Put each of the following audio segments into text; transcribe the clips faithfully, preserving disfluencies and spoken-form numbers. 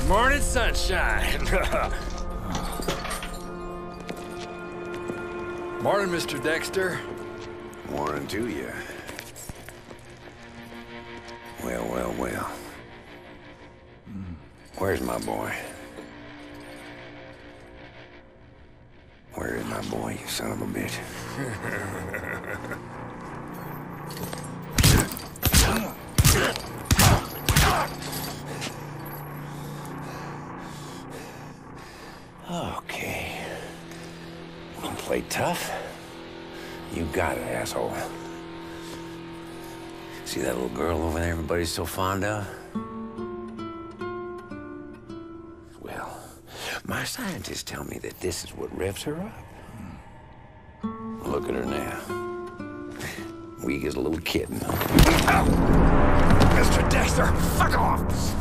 Good morning, sunshine. Morning, Mister Dexter. Morning to you. Well, well, well. Where's my boy? Where is my boy, you son of a bitch? Okay. Wanna play tough? You got it, asshole. See that little girl over there everybody's so fond of? Well, my scientists tell me that this is what revs her up. Look at her now. Weak as a little kitten. Mister Dexter, fuck off!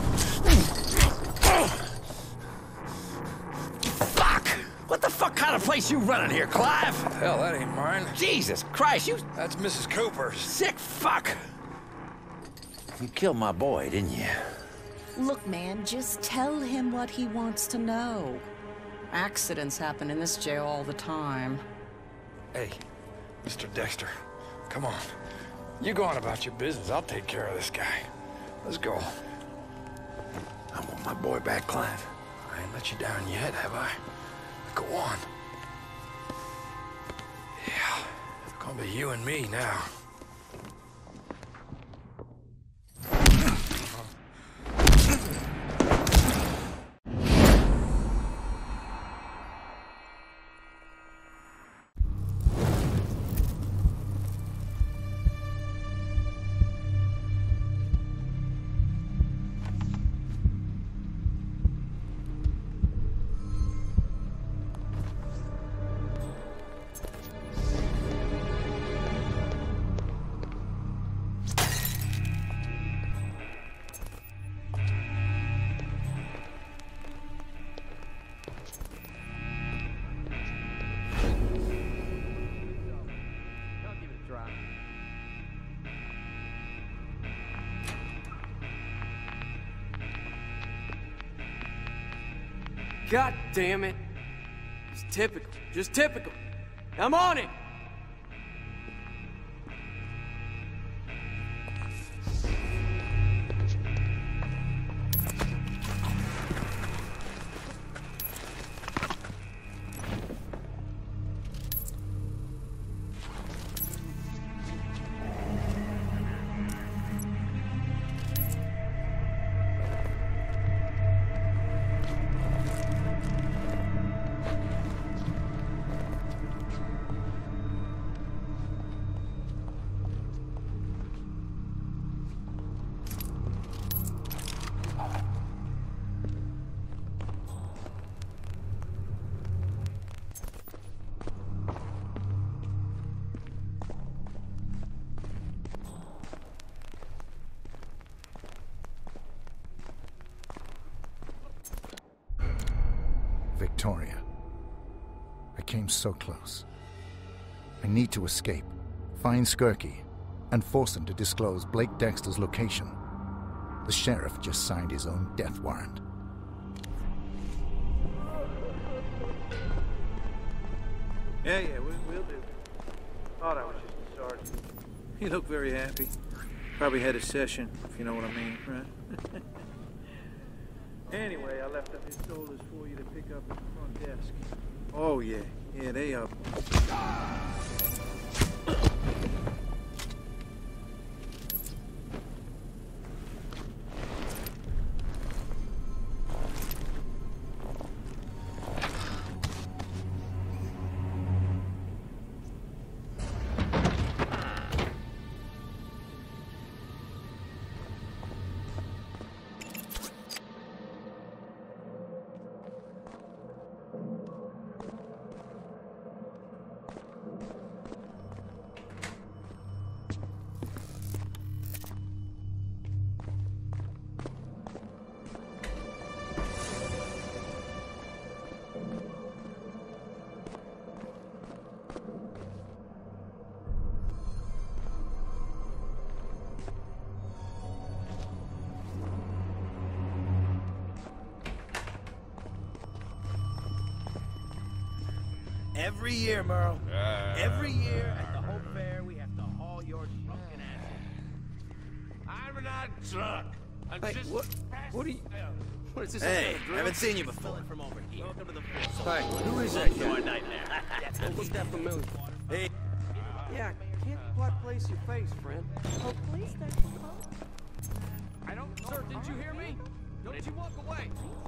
Fuck! What the fuck kind of place you running here, Clive? Hell, that ain't mine. Jesus Christ, you... That's Missus Cooper's. Sick fuck! You killed my boy, didn't you? Look, man, just tell him what he wants to know. Accidents happen in this jail all the time. Hey, Mister Dexter, come on. You go on about your business. I'll take care of this guy. Let's go. I want my boy back, Clive. I ain't let you down yet, have I? Go on. Yeah, it's gonna be you and me now. God damn it. It's typical. Just typical. I'm on it. Victoria. I came so close. I need to escape, find Skirky, and force him to disclose Blake Dexter's location. The sheriff just signed his own death warrant. Yeah, yeah, we, we'll do. Thought I was just a sergeant. He looked very happy. Probably had a session, if you know what I mean, right? Anyway, I left up his shoulders for you to pick up at the front desk. Oh, yeah. Yeah, they up. Every year, Merle. Uh, Every year at the Hope Fair, we have to haul your drunken ass in. I'm not drunk. I'm hey, just... What, what are you... What is this? Hey, haven't seen you before. From over here. Welcome to the Hey, who is that guy? nightmare. Don't look that familiar. Hey. Yeah, can't quite place your face, friend. Oh, please, there's I don't... Sir, didn't you hear me? Don't you walk away.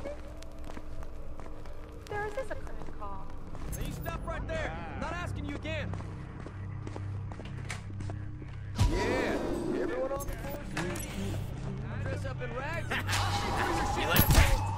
Sir, is this a credit call? Now you stop right there. I'm not asking you again. Yeah, everyone on the force. Dress up in rags and I'll see through your shit.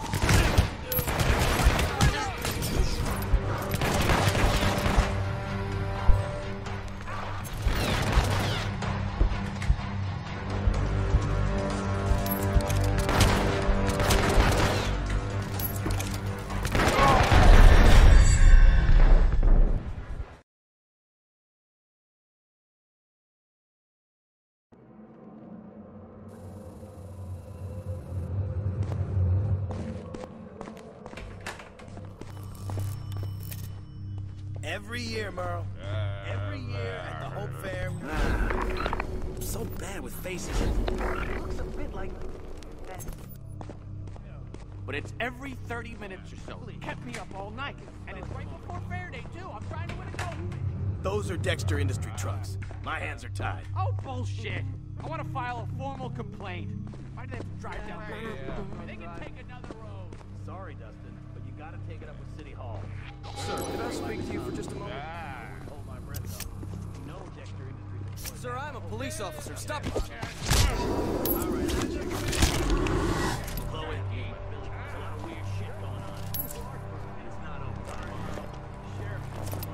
Every year, Merle. Every year at the Hope Fair. I'm so bad with faces. It looks a bit like that. But it's every thirty minutes or so. It kept me up all night. And it's right before Fair Day, too. I'm trying to win a gold. Those are Dexter Industry trucks. My hands are tied. Oh, bullshit. I want to file a formal complaint. Why do they have to drive down there? Yeah. They can take another road. Sorry, Dustin, but you gotta take it up with City Hall. Sir, can I speak to you for just a moment? Ah. Hold my breath, though. No Dexter Industries. Sir, I'm a police officer. Stop. All right, that's your Chloe, Billy, there's a lot of weird shit going on. And it's not over. Sheriff.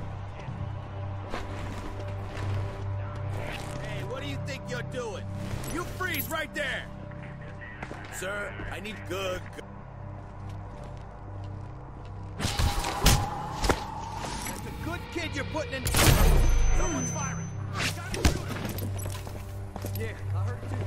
Hey, what do you think you're doing? You freeze right there! Sir, I need good... good Good kid you're putting in. Someone's firing. Yeah, I heard it too.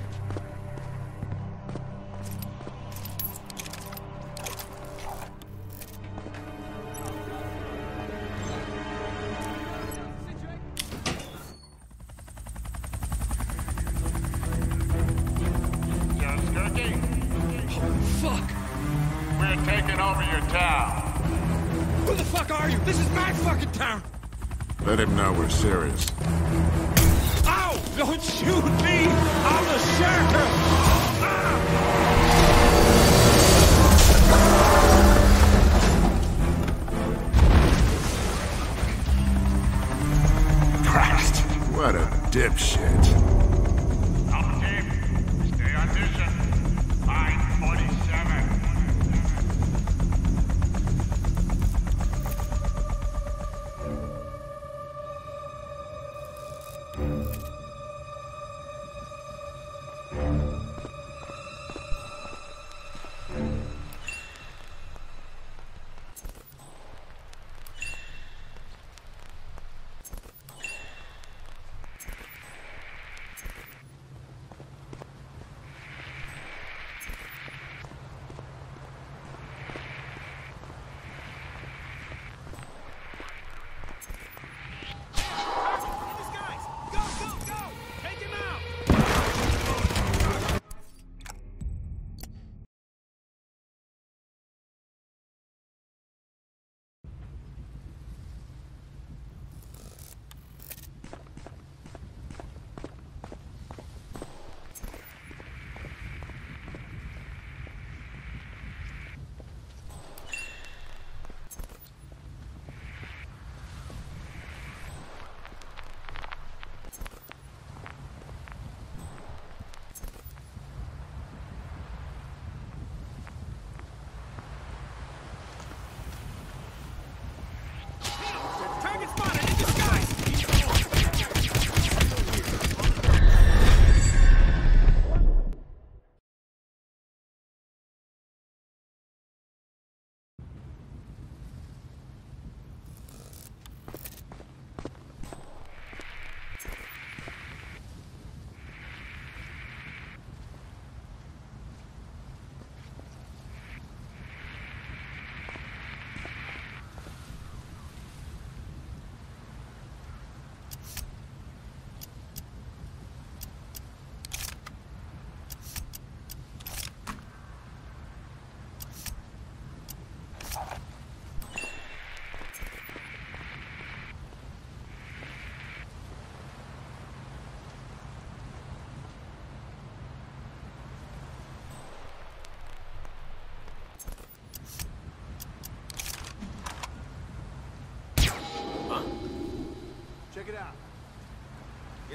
Young Skirky? Oh, fuck! We're taking over your town. Who the fuck are you? This is my fucking town! Let him know we're serious. Ow! Don't shoot me! I'm the sheriff! Christ, what a dipshit. Alpha team, stay on mission. Line forty-seven.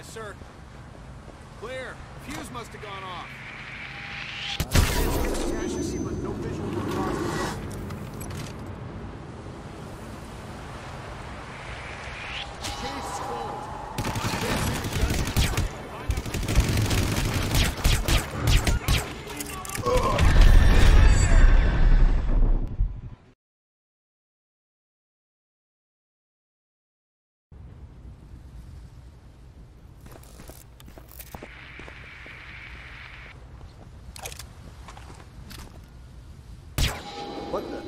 sir. Clear. Fuse must have gone off. Suspicious, but no visual or cause. Case closed. What the?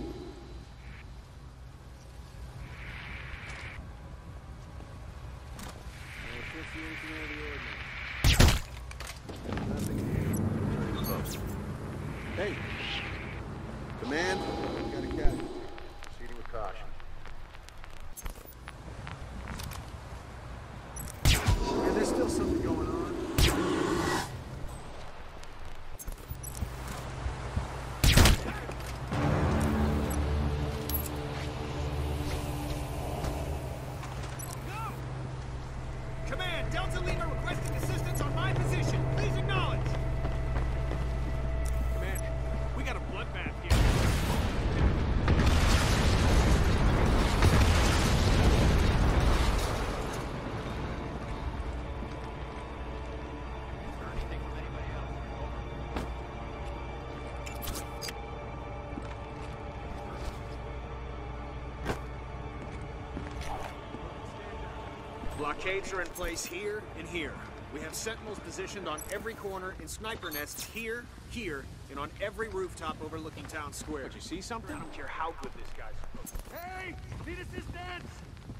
Hey, command, we got a casualty. Proceeding with caution. Yeah, there's still something going on. Command, Delta Lima requesting assistance on my position. Please acknowledge. Command, we got a bloodbath here. Anything from anybody else? Blockades are in place here and here. We have sentinels positioned on every corner in sniper nests here, here, and on every rooftop overlooking town square. Did you see something? I don't care how good this guy's supposed to be. Hey! Need assistance!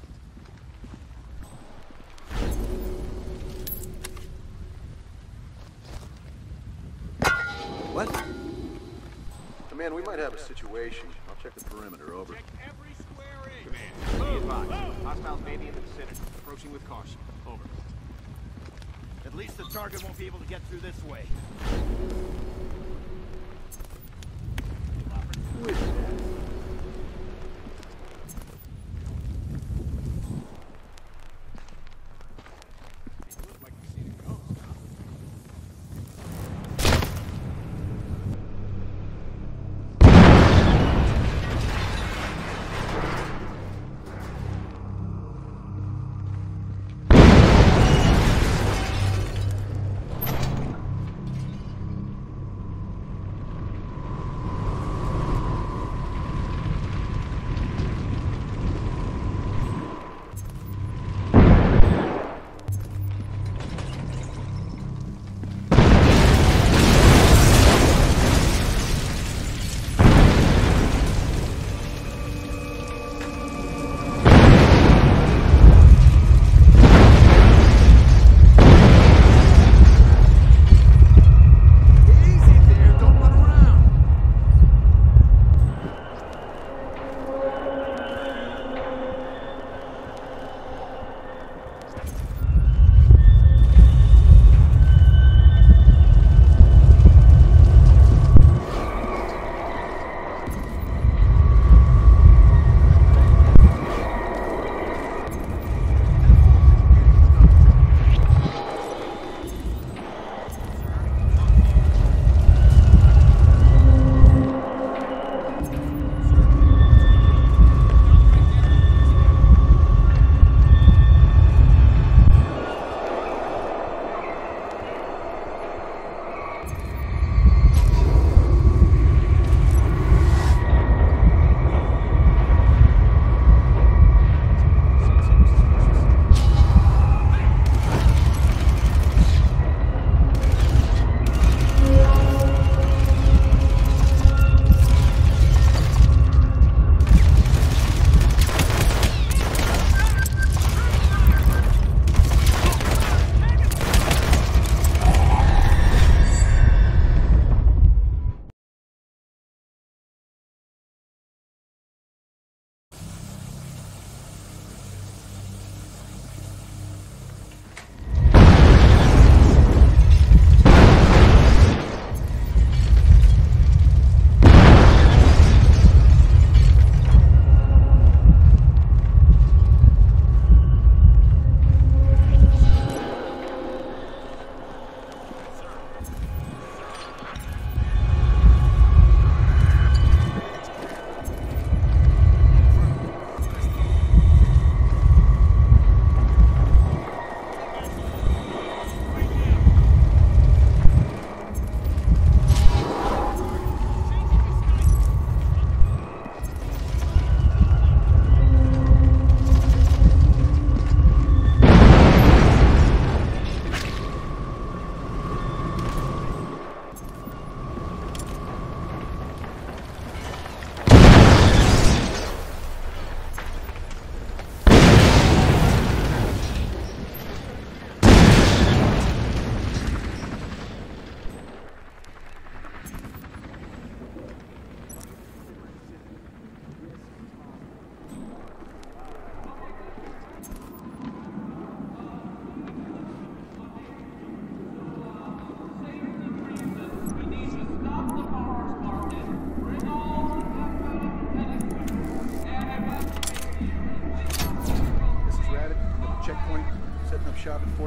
What? Command, we might have a situation. I'll check the perimeter, over. Check every square in. Command, be advised. Hostiles may be in the vicinity. Approaching with caution. Over. At least the target won't be able to get through this way. Who is that?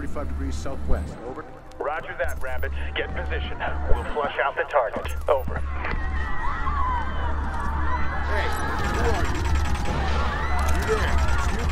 forty-five degrees southwest. Over. Roger that, Rabbit. Get in position. We'll flush out the target. Over. Hey, who are you? You there?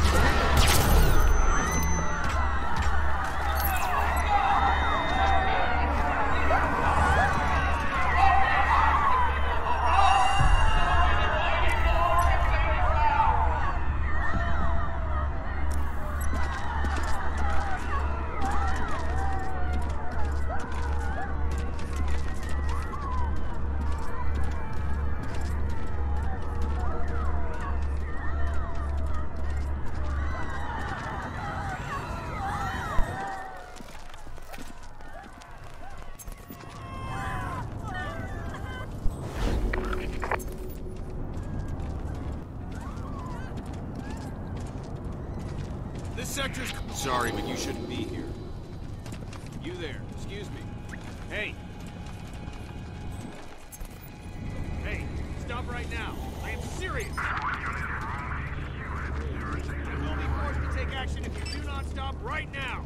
This sector's... Sorry, but you shouldn't be here. You there, excuse me. Hey. Hey, stop right now. I am serious. You will be forced to take action if you do not stop right now.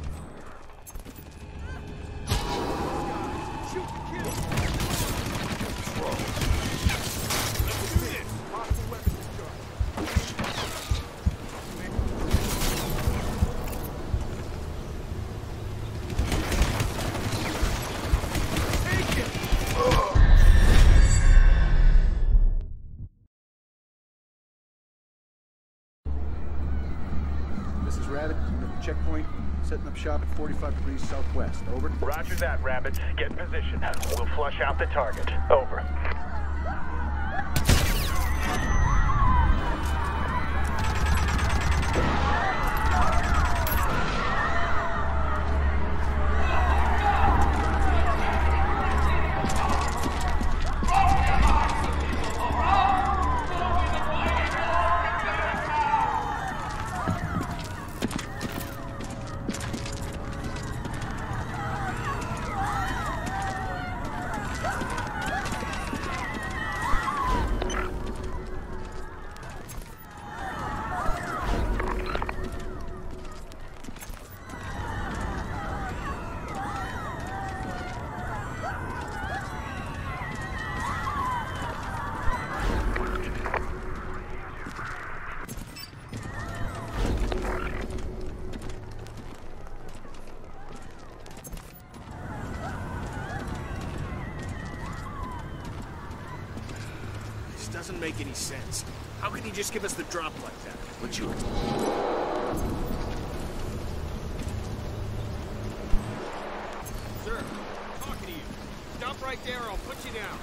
Shoot to kill. What's wrong? Let's do this. Possible weapon discharge. Rabbit, checkpoint, setting up shop at forty-five degrees southwest. Over. Roger that, Rabbit. Get in position. We'll flush out the target. Over. Doesn't make any sense. How can he just give us the drop like that? What you... Sir, I'm talking to you. Stop right there or I'll put you down.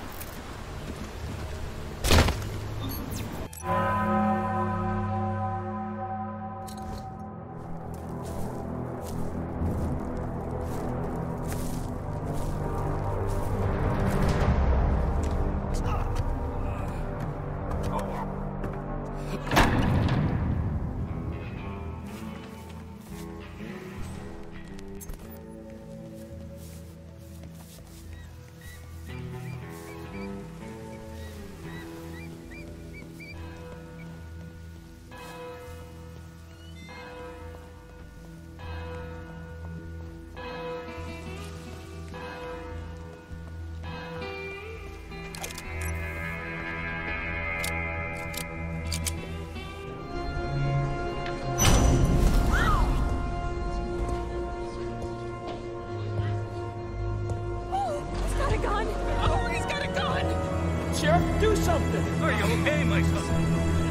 Sheriff, do something! Are you okay, my son?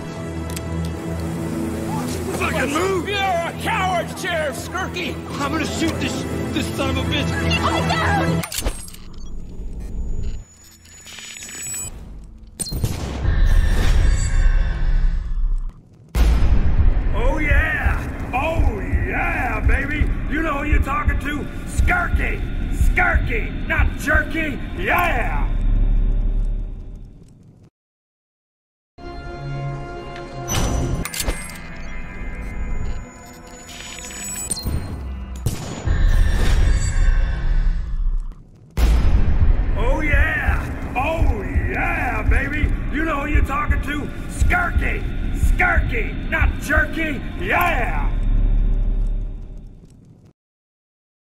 Fucking move! You're a coward, Sheriff Skirky! I'm gonna shoot this this son of a bitch! Oh, down! Oh yeah! Oh yeah, baby! You know who you're talking to? Skirky! Skirky! Not jerky! Yeah! Oh yeah! Oh yeah, baby! You know who you're talking to? Skirky! Skirky! Not jerky! Yeah!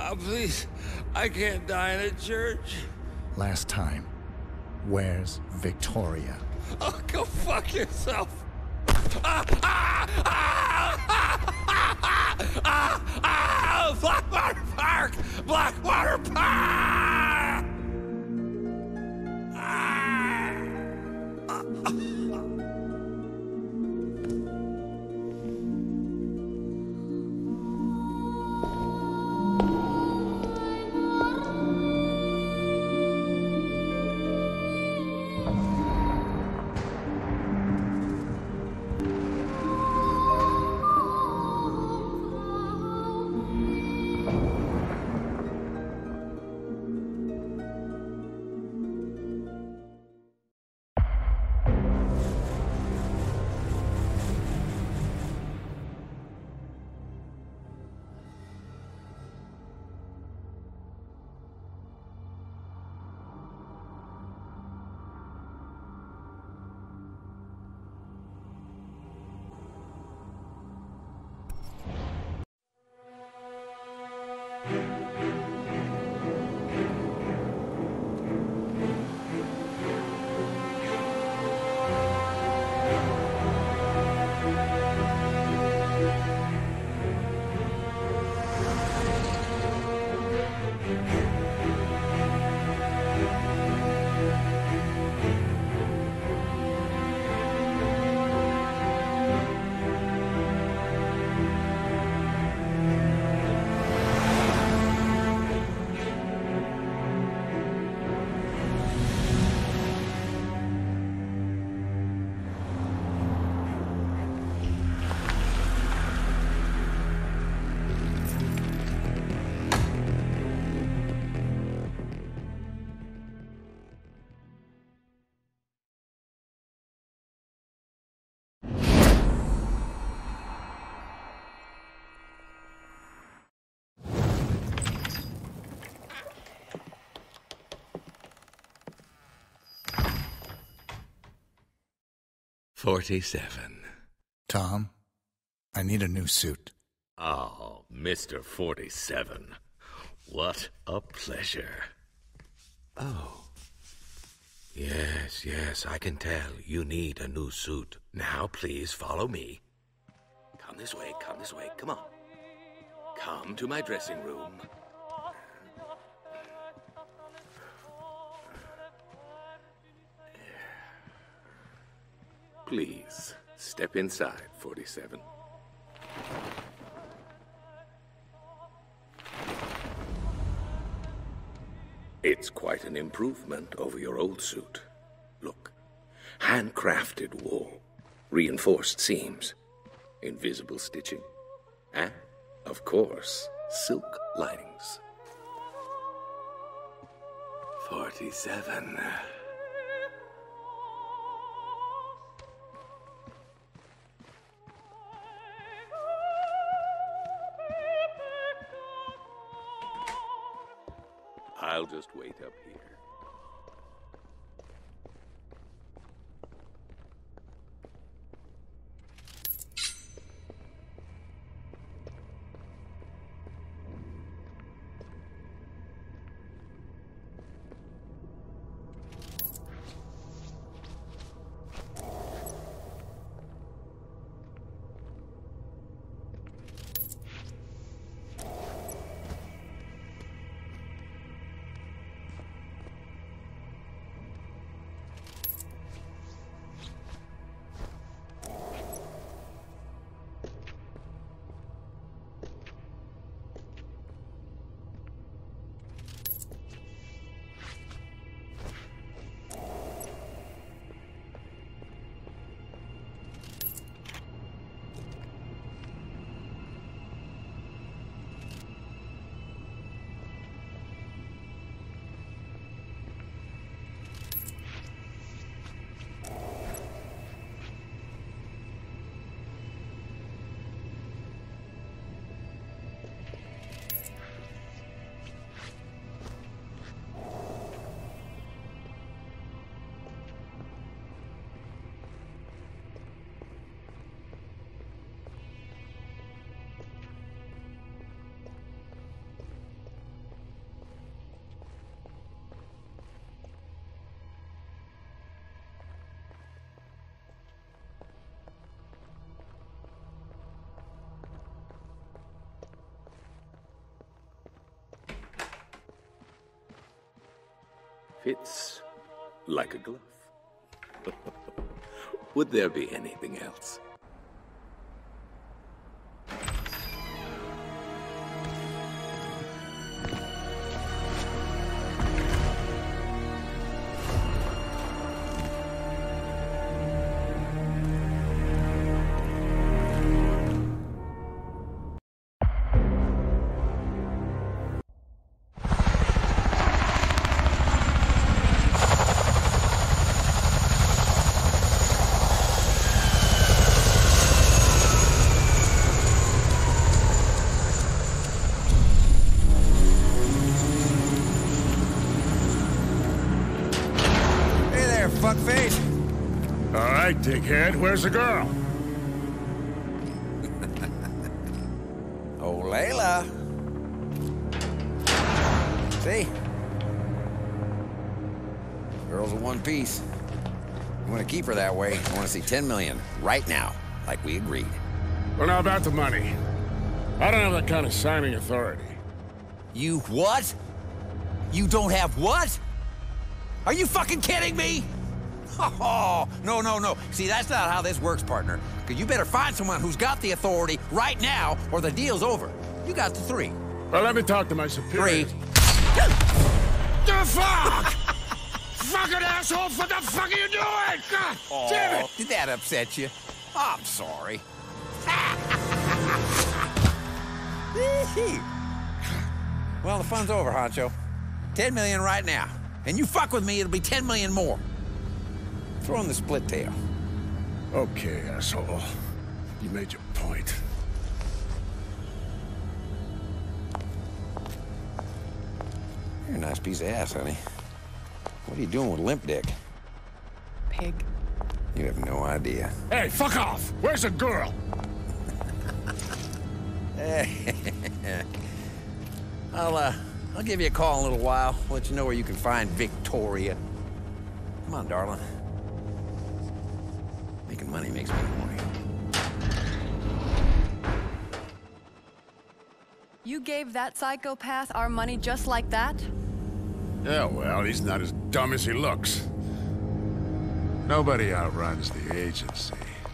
Uh, please, I can't die in a church. Last time, where's Victoria? Oh, go fuck yourself. Ah, ah, ah, ah, ah, ah, ah, Blackwater Park! Blackwater Park! forty-seven. Tom, I need a new suit. Oh, Mister forty-seven. What a pleasure. Oh. Yes, yes, I can tell you need a new suit. Now, please follow me. Come this way, come this way, come on. Come to my dressing room. Please, step inside, forty-seven. It's quite an improvement over your old suit. Look, handcrafted wool, reinforced seams, invisible stitching, and, of course, silk linings. forty-seven. I'll just wait up here. fits like a glove. Would there be anything else? Fuckface. All right, dickhead. Where's the girl? Oh, Layla. See? Girl's in one piece. You want to keep her that way? I want to see ten million right now, like we agreed. Well, now about the money. I don't have that kind of signing authority. You what? You don't have what? Are you fucking kidding me? Oh, no, no, no. See, that's not how this works, partner. Because you better find someone who's got the authority right now, or the deal's over. You got the three. Well, let me talk to my superior. Three. The fuck? Fucking asshole, what the fuck are you doing? God oh, damn it! Did that upset you? I'm sorry. Well, the fun's over, Honcho. Ten million right now. And you fuck with me, it'll be ten million more. Throw in the split tail. Okay, asshole. You made your point. You're a nice piece of ass, honey. What are you doing with Limp Dick? Pig. You have no idea. Hey, fuck off! Where's the girl? I'll, uh, I'll give you a call in a little while. Let you know where you can find Victoria. Come on, darling. Making money makes me horny. You gave that psychopath our money just like that? Yeah, well, he's not as dumb as he looks. Nobody outruns the agency.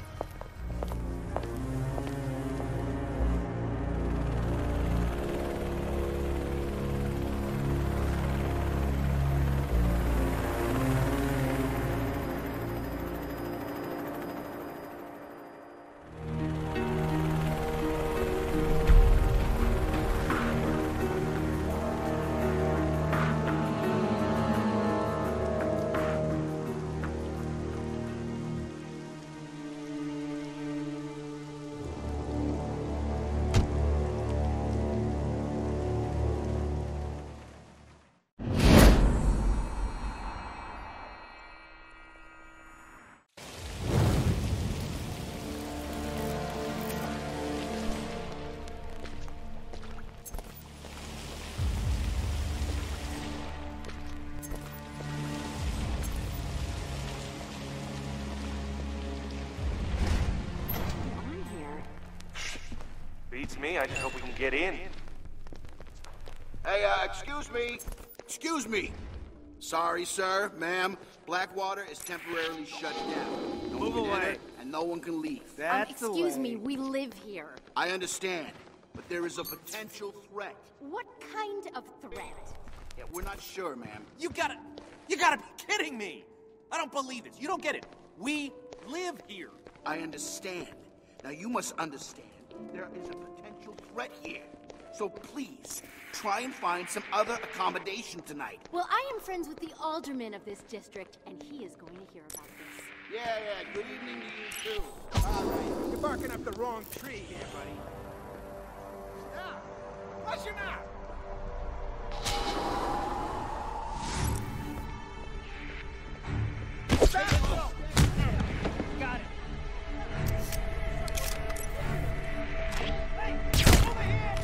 Beats me, I just hope we can get in. Hey, uh, excuse me. Excuse me. Sorry, sir, ma'am. Blackwater is temporarily shut down. No Move one can away. enter, and no one can leave. That's um, excuse me, we live here. I understand, but there is a potential threat. What kind of threat? Yeah, we're not sure, ma'am. You gotta, you gotta be kidding me! I don't believe it. You don't get it. We live here. I understand. Now you must understand, there is a potential threat here. So please, try and find some other accommodation tonight. Well, I am friends with the alderman of this district, and he is going to hear about this. Yeah, yeah, good evening to you too. All right, you're barking up the wrong tree here, buddy. Stop! What's your mouth? Stop! Got it. Hey, over here!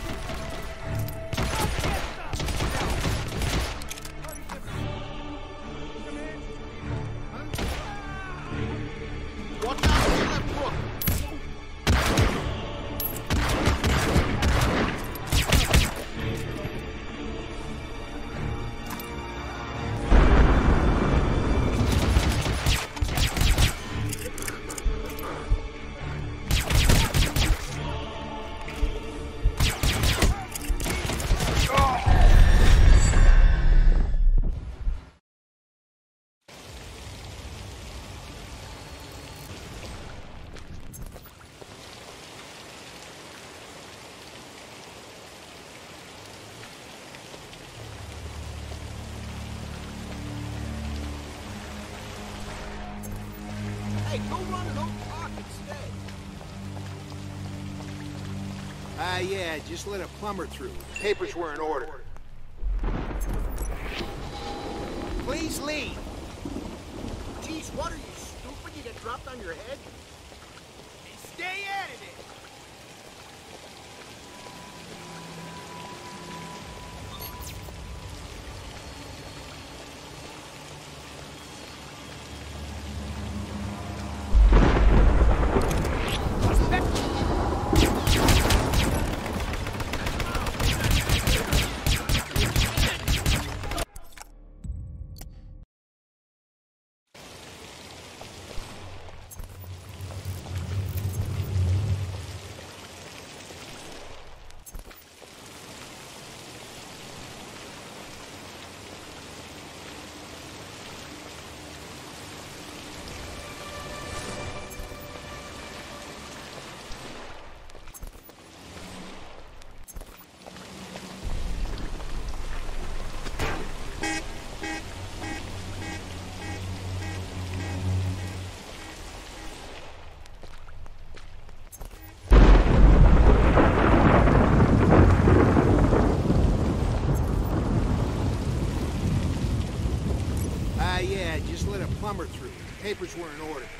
Watch out for that book! Go run and don't talk instead. Ah, uh, yeah, just let a plumber through. Papers were in order. Please leave. Geez, what are you, stupid? You get dropped on your head? Hey, stay out of it. Plumber through. Papers were in order.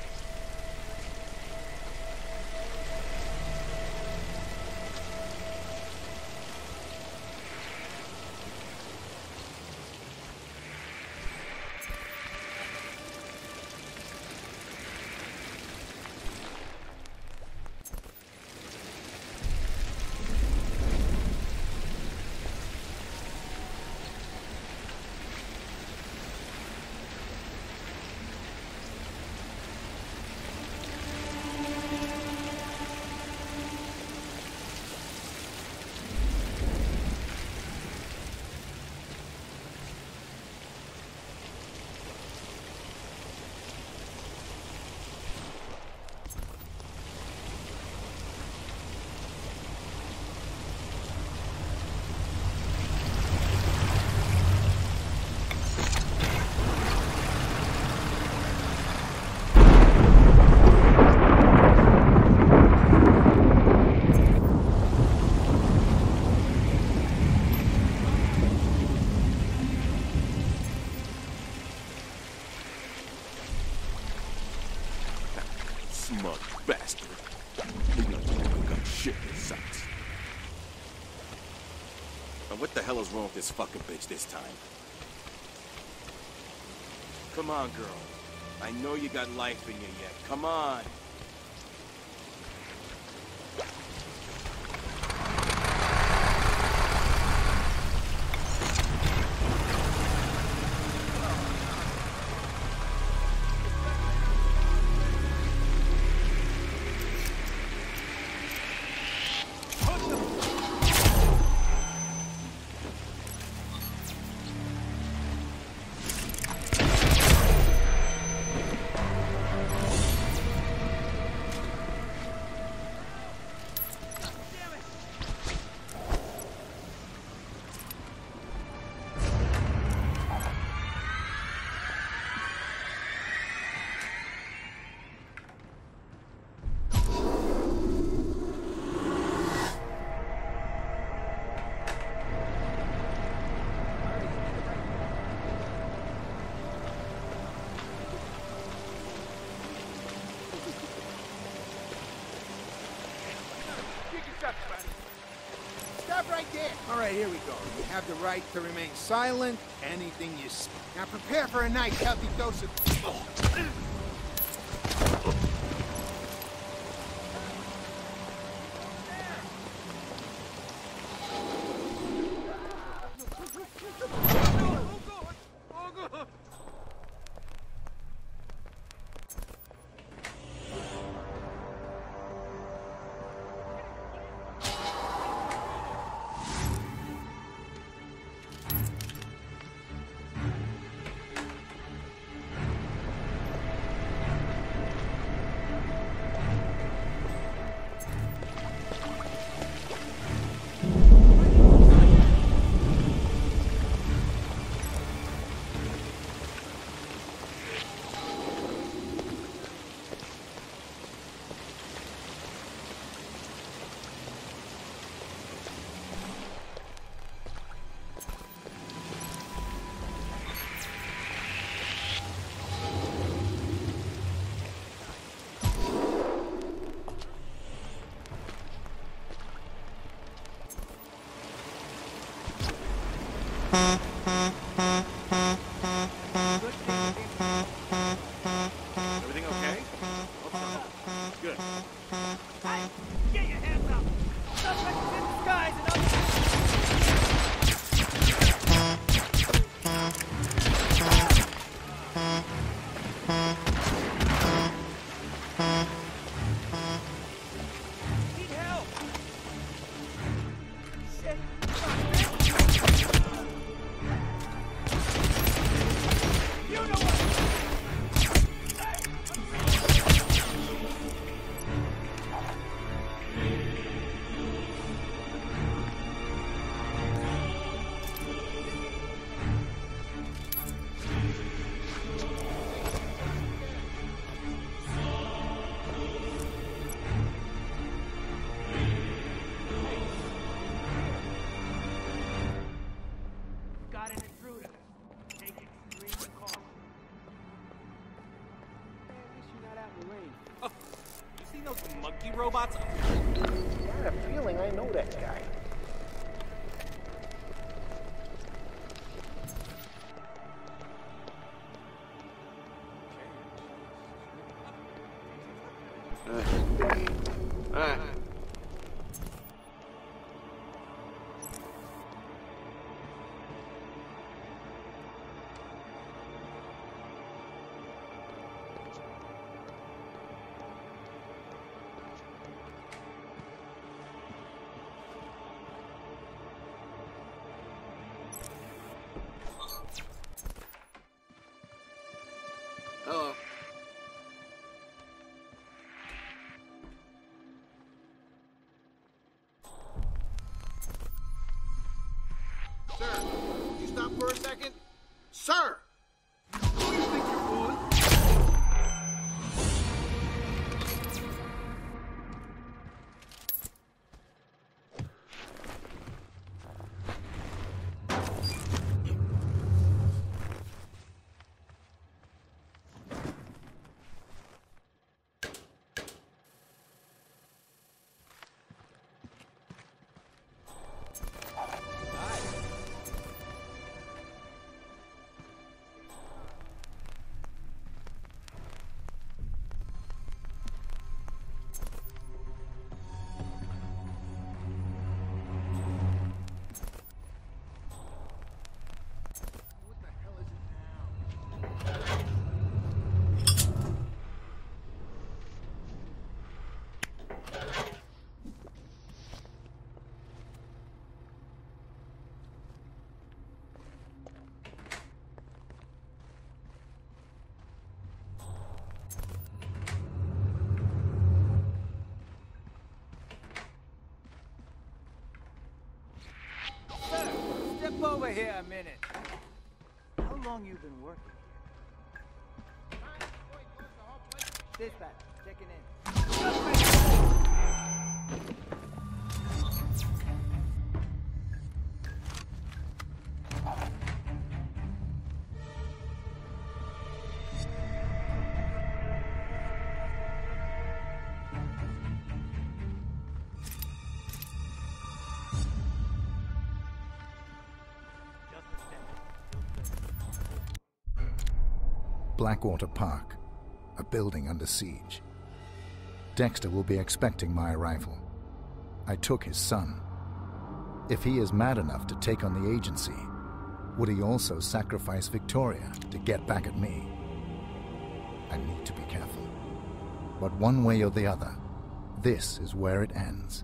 Smug bastard. He's not gonna cook up shit that sucks. Now what the hell is wrong with this fucking bitch this time? Come on, girl. I know you got life in you yet. Come on. Stop right there. All right, here we go. You have the right to remain silent. Anything you say. Now prepare for a nice healthy dose of... Everything okay? Good. Hey, get your hands up! Suspect in disguise and need help! Shit! You know what? Got an intruder. Take extreme caution. Man, at least you're not out in the rain. Oh, you see those monkey robots? I got a feeling I know that guy. Alright. Hello. Sir, can you stop for a second? Sir! Who do you think you're fooling? Step over here a minute. How long you been working here? Dispatch, checking in. Blackwater Park, a building under siege. Dexter will be expecting my arrival. I took his son. If he is mad enough to take on the agency, would he also sacrifice Victoria to get back at me? I need to be careful. But one way or the other, this is where it ends.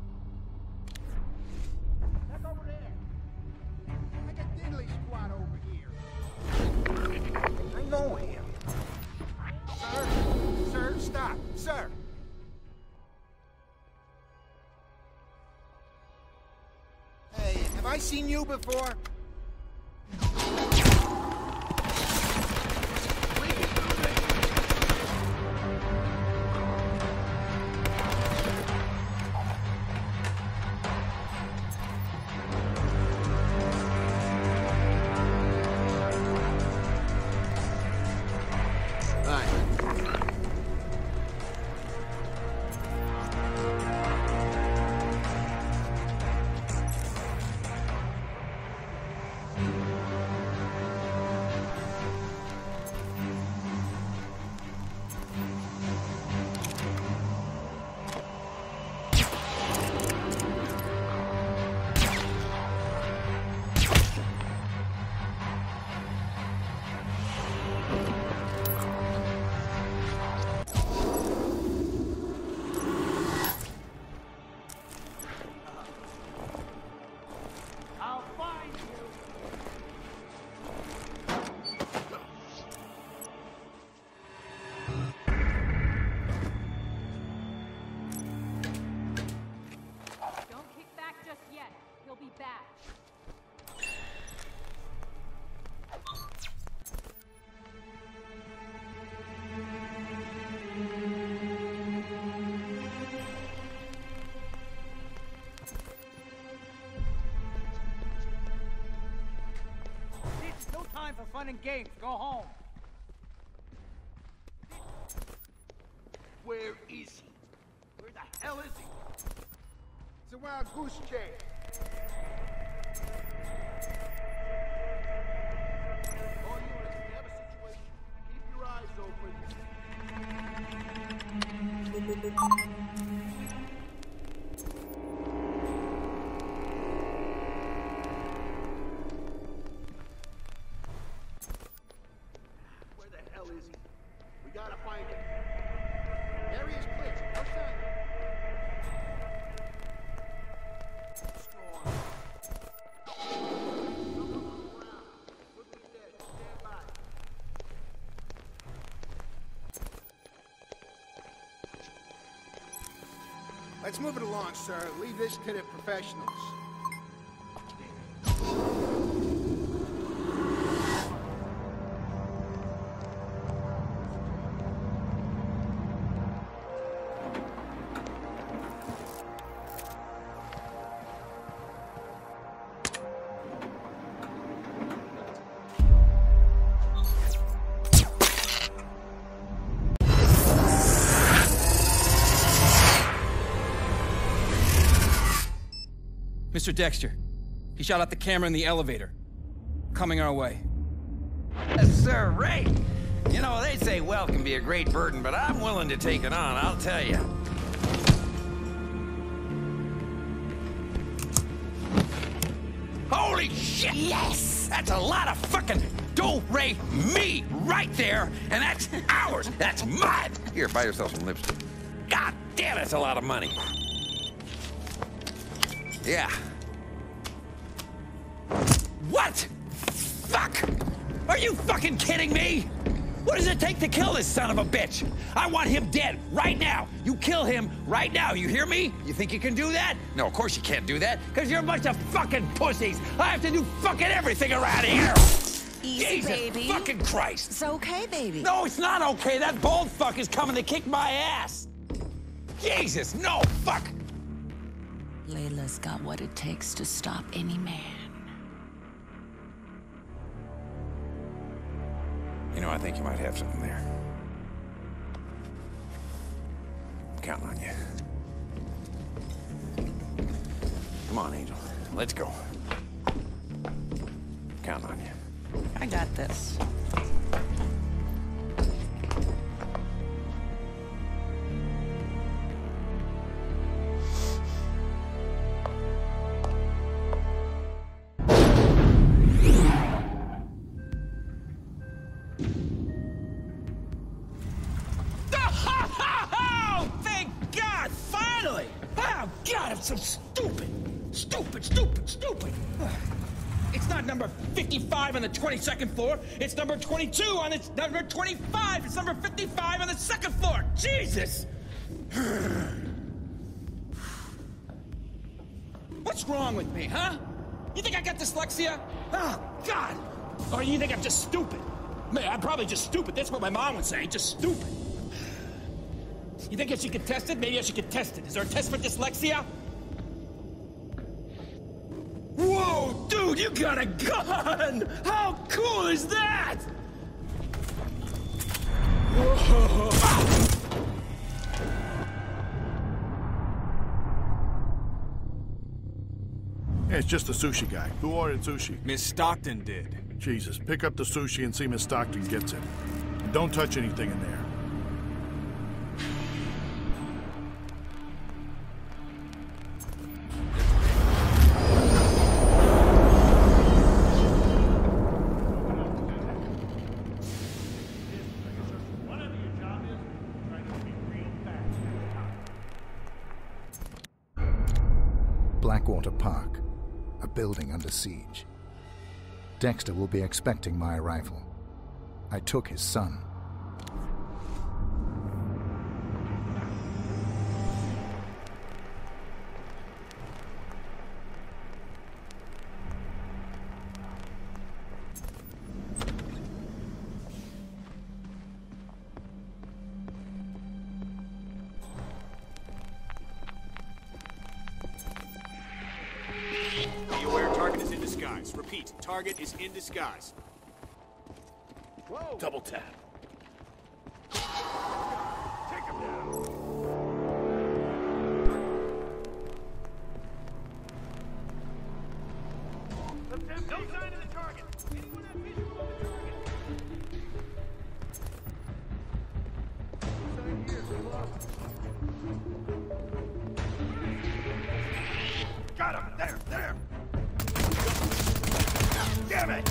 Look over there. Like a diddly squad over here. I know him. Sir, sir, stop, sir. Hey, have I seen you before? Alright. badge. It's no time for fun and games. Go home. Where is he? Where the hell is he? It's a wild goose chase. All units, we have a situation. Keep your eyes open. Where the hell is he? We gotta find him. Area is clear. No sign. Strong. Someone on the ground. Look who's dead. Stand by. Let's move it along, sir. Leave this to the professionals. Mister Dexter, he shot out the camera in the elevator. Coming our way. Yes, sir, Ray. You know, they say wealth can be a great burden, but I'm willing to take it on, I'll tell you. Holy shit! Yes! That's a lot of fucking do-re me right there, and that's ours! That's mine! Here, buy yourself some lipstick. God damn, that's a lot of money. Yeah. What? Fuck! Are you fucking kidding me? What does it take to kill this son of a bitch? I want him dead right now. You kill him right now, you hear me? You think you can do that? No, of course you can't do that, because you're a bunch of fucking pussies. I have to do fucking everything around here. Easy, Jesus baby. fucking Christ. It's okay, baby. No, it's not okay. That bald fuck is coming to kick my ass. Jesus, no, fuck. Layla's got what it takes to stop any man. You know, I think you might have something there. I'm counting on you. Come on, Angel. Let's go. I'm counting on you. I got this. So stupid! Stupid, stupid, stupid! It's not number fifty-five on the twenty-second floor. It's number twenty-two on it's number twenty-five. It's number fifty-five on the second floor. Jesus! What's wrong with me, huh? You think I got dyslexia? Oh, God! Or you think I'm just stupid? Man, I'm probably just stupid. That's what my mom would say. Just stupid. You think I should get tested? Maybe I should get tested. Is there a test for dyslexia? Whoa, dude, you got a gun! How cool is that? Whoa. Hey, it's just the sushi guy. Who ordered sushi? Miss Stockton did. Jesus, pick up the sushi and see Miss Stockton gets it. And don't touch anything in there. Blackwater Park, a building under siege. Dexter will be expecting my arrival. I took his son. Target is in disguise. Repeat, target is in disguise. Whoa. Double tap. Take him down. No sign of the target. Anyone have visual of the target? Got him! There! There! Damn it!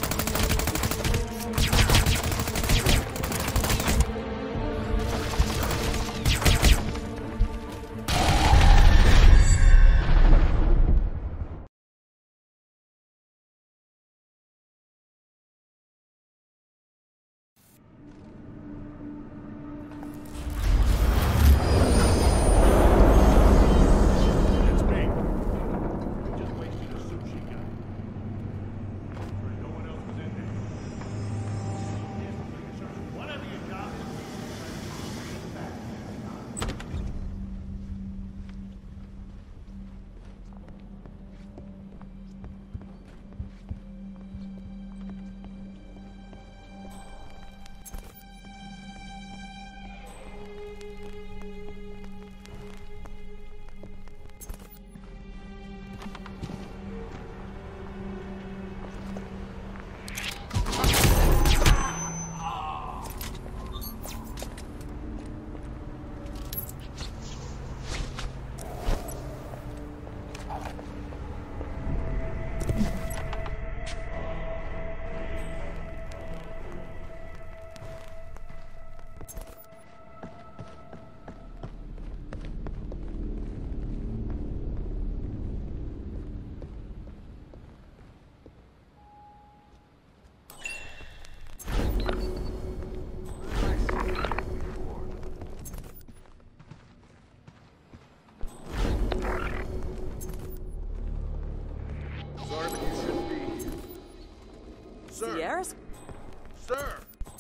Sierra's? Sir!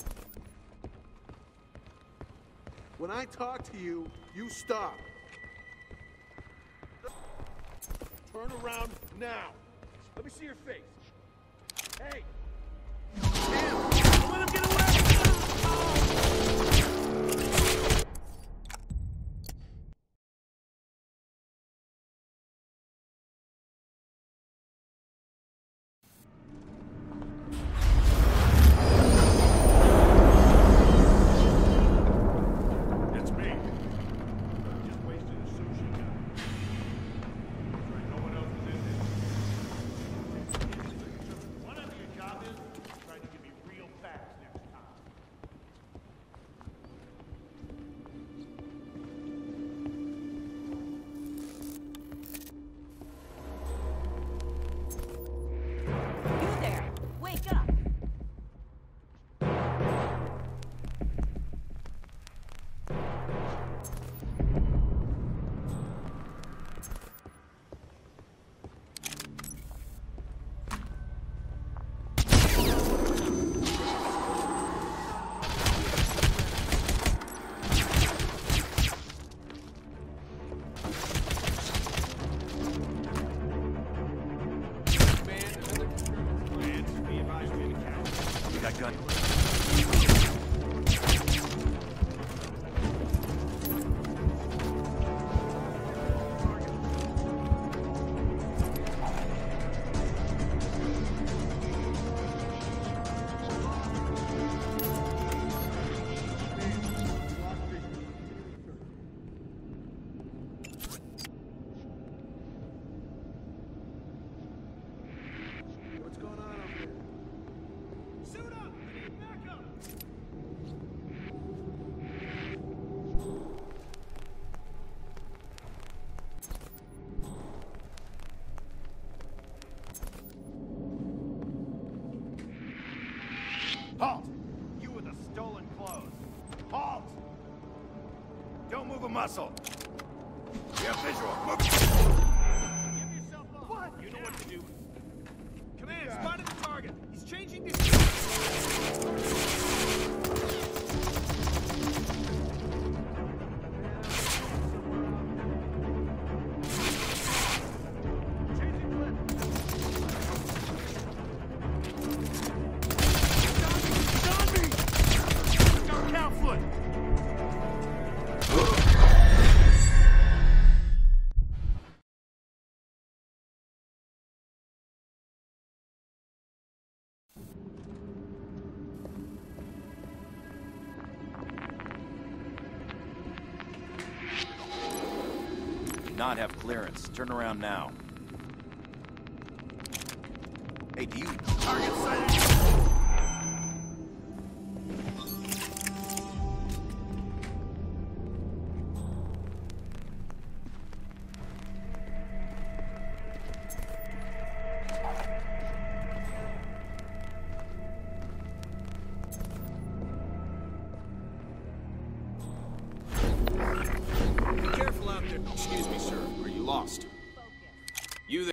When I talk to you, you stop. Turn around now. Let me see your face. Hey! Damn! Don't let him get away! Halt! You with the stolen clothes. Halt! Don't move a muscle. You have visual. Move. Give yourself up. What? You know what to do. Command, yeah. Spotted the target. He's changing his... not have clearance. Turn around now. Hey, do you... Target sighted! Be careful out there. Excuse me, sir. Are you lost? You there?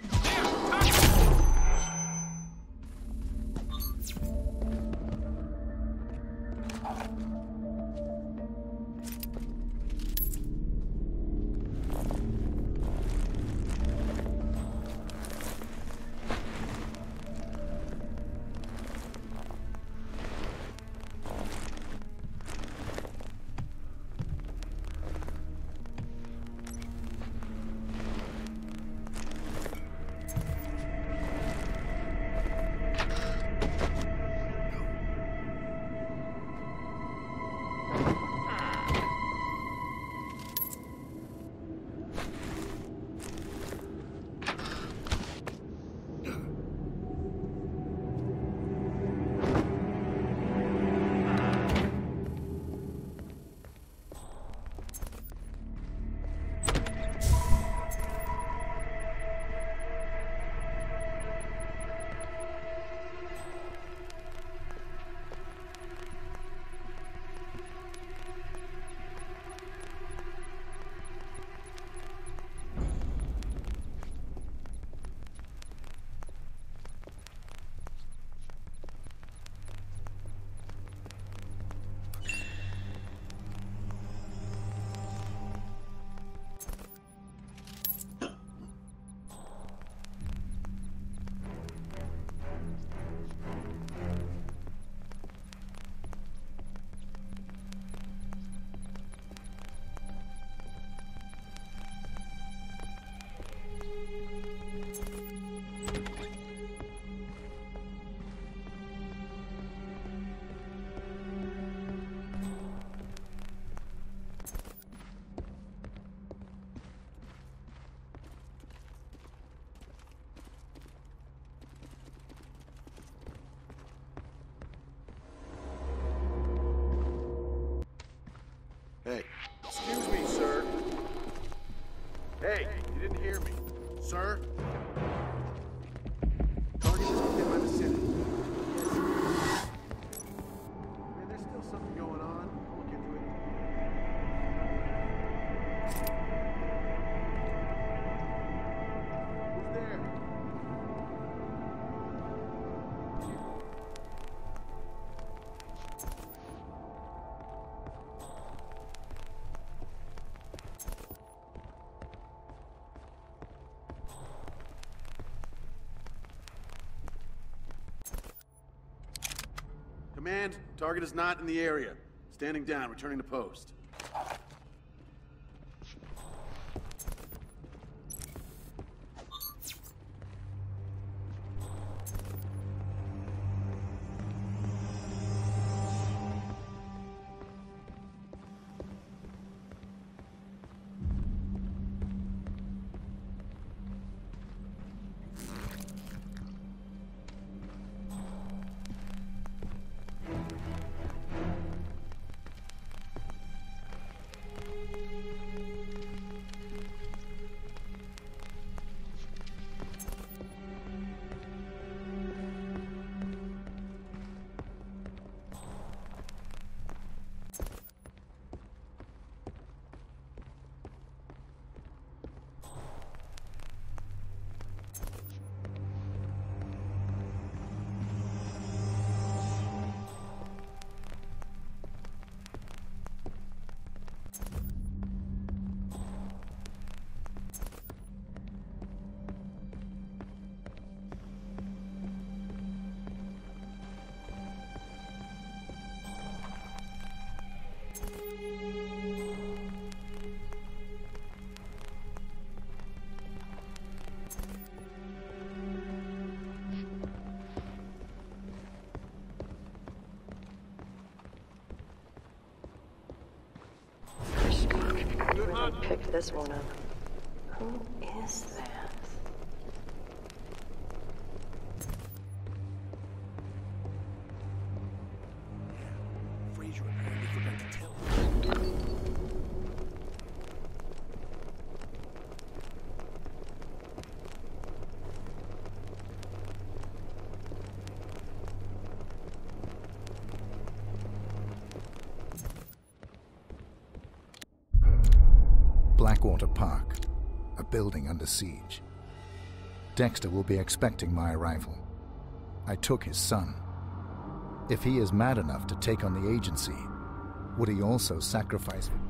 Hey, excuse me, sir. Hey, you didn't hear me. Sir? Target is within my vicinity. Man, there's still something going on. I'll look into it. Who's there? Command, target is not in the area. Standing down, returning to post. Picked this one up. Who is that? Fraser apparently forgot to tell him. Blackwater Park, a building under siege. Dexter will be expecting my arrival. I took his son. If he is mad enough to take on the agency, would he also sacrifice me?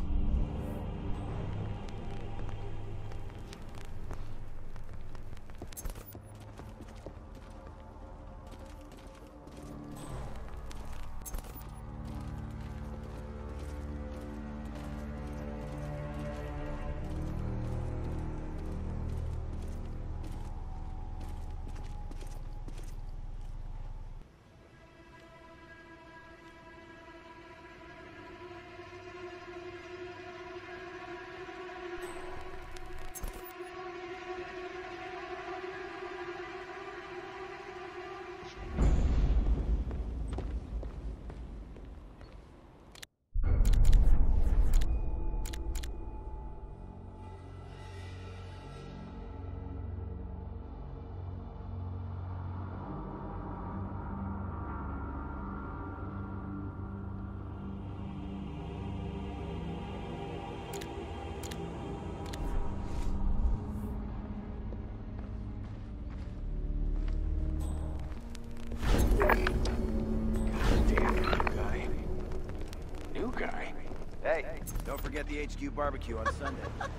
Hey, don't forget the H Q barbecue on Sunday.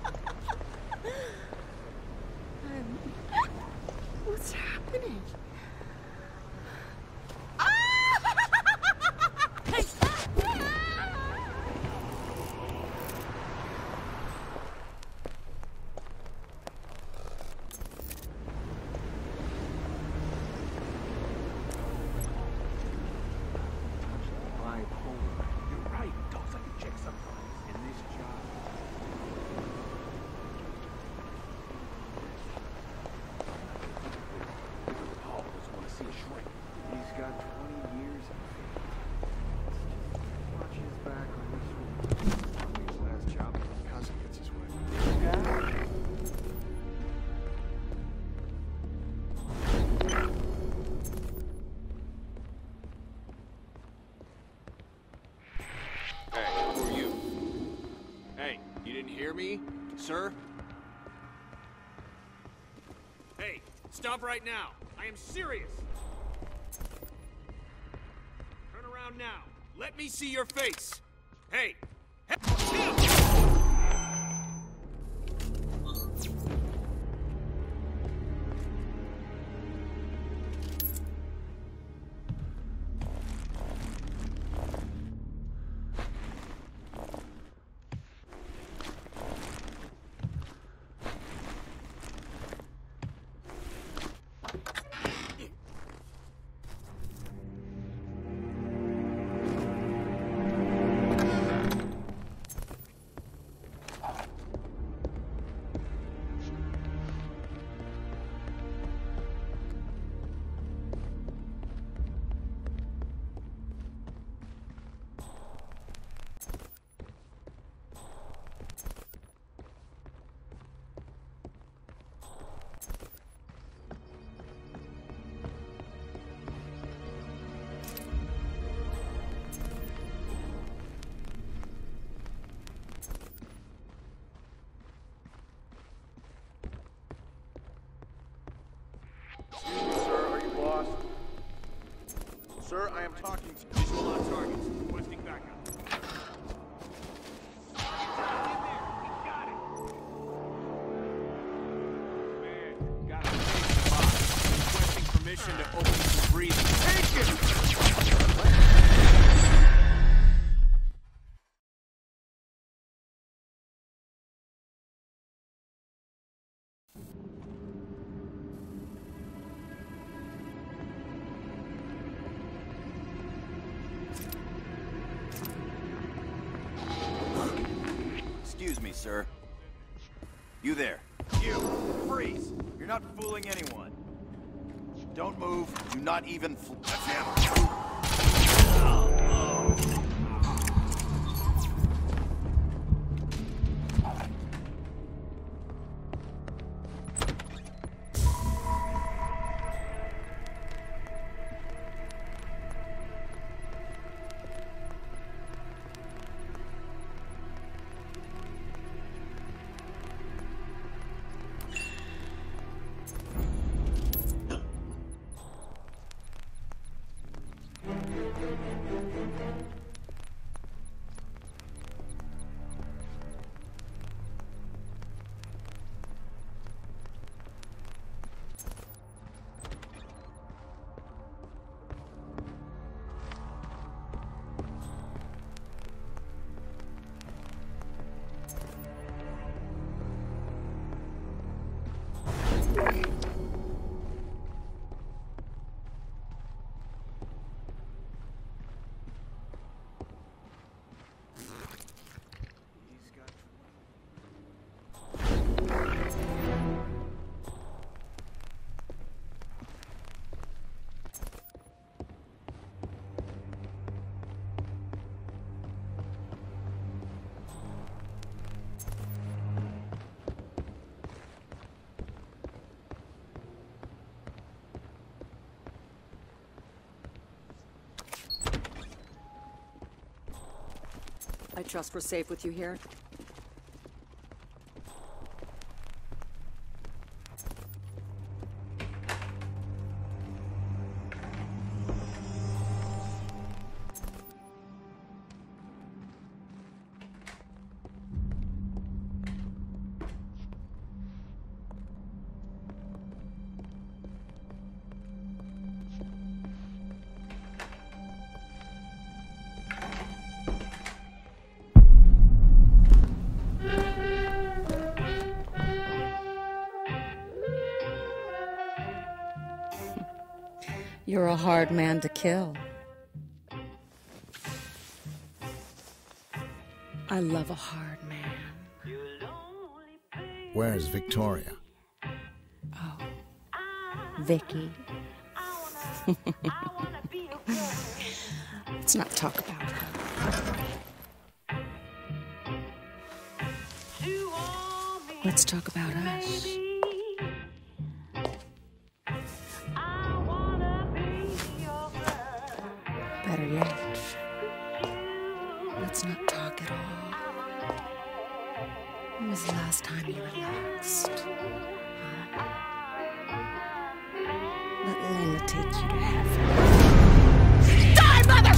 What's happening? Hear me, sir? Hey, stop right now. I am serious. Turn around now. Let me see your face. Hey. Hey. Sir, I am talking to visual on targets. Requesting backup. Got it. Man, got a box. Requesting permission to open some breathing. Take it! Excuse me, sir. You there. Freeze! You're not fooling anyone. Don't move. Do not even fl- That's him! I trust we're safe with you here. You're a hard man to kill. I love a hard man. Where's Victoria? Oh, Vicky. Let's not talk about her. Let's talk about us. Better yet, let's not talk at all. When was the last time you relaxed? Huh? Let Layla take you to heaven. Die, mother!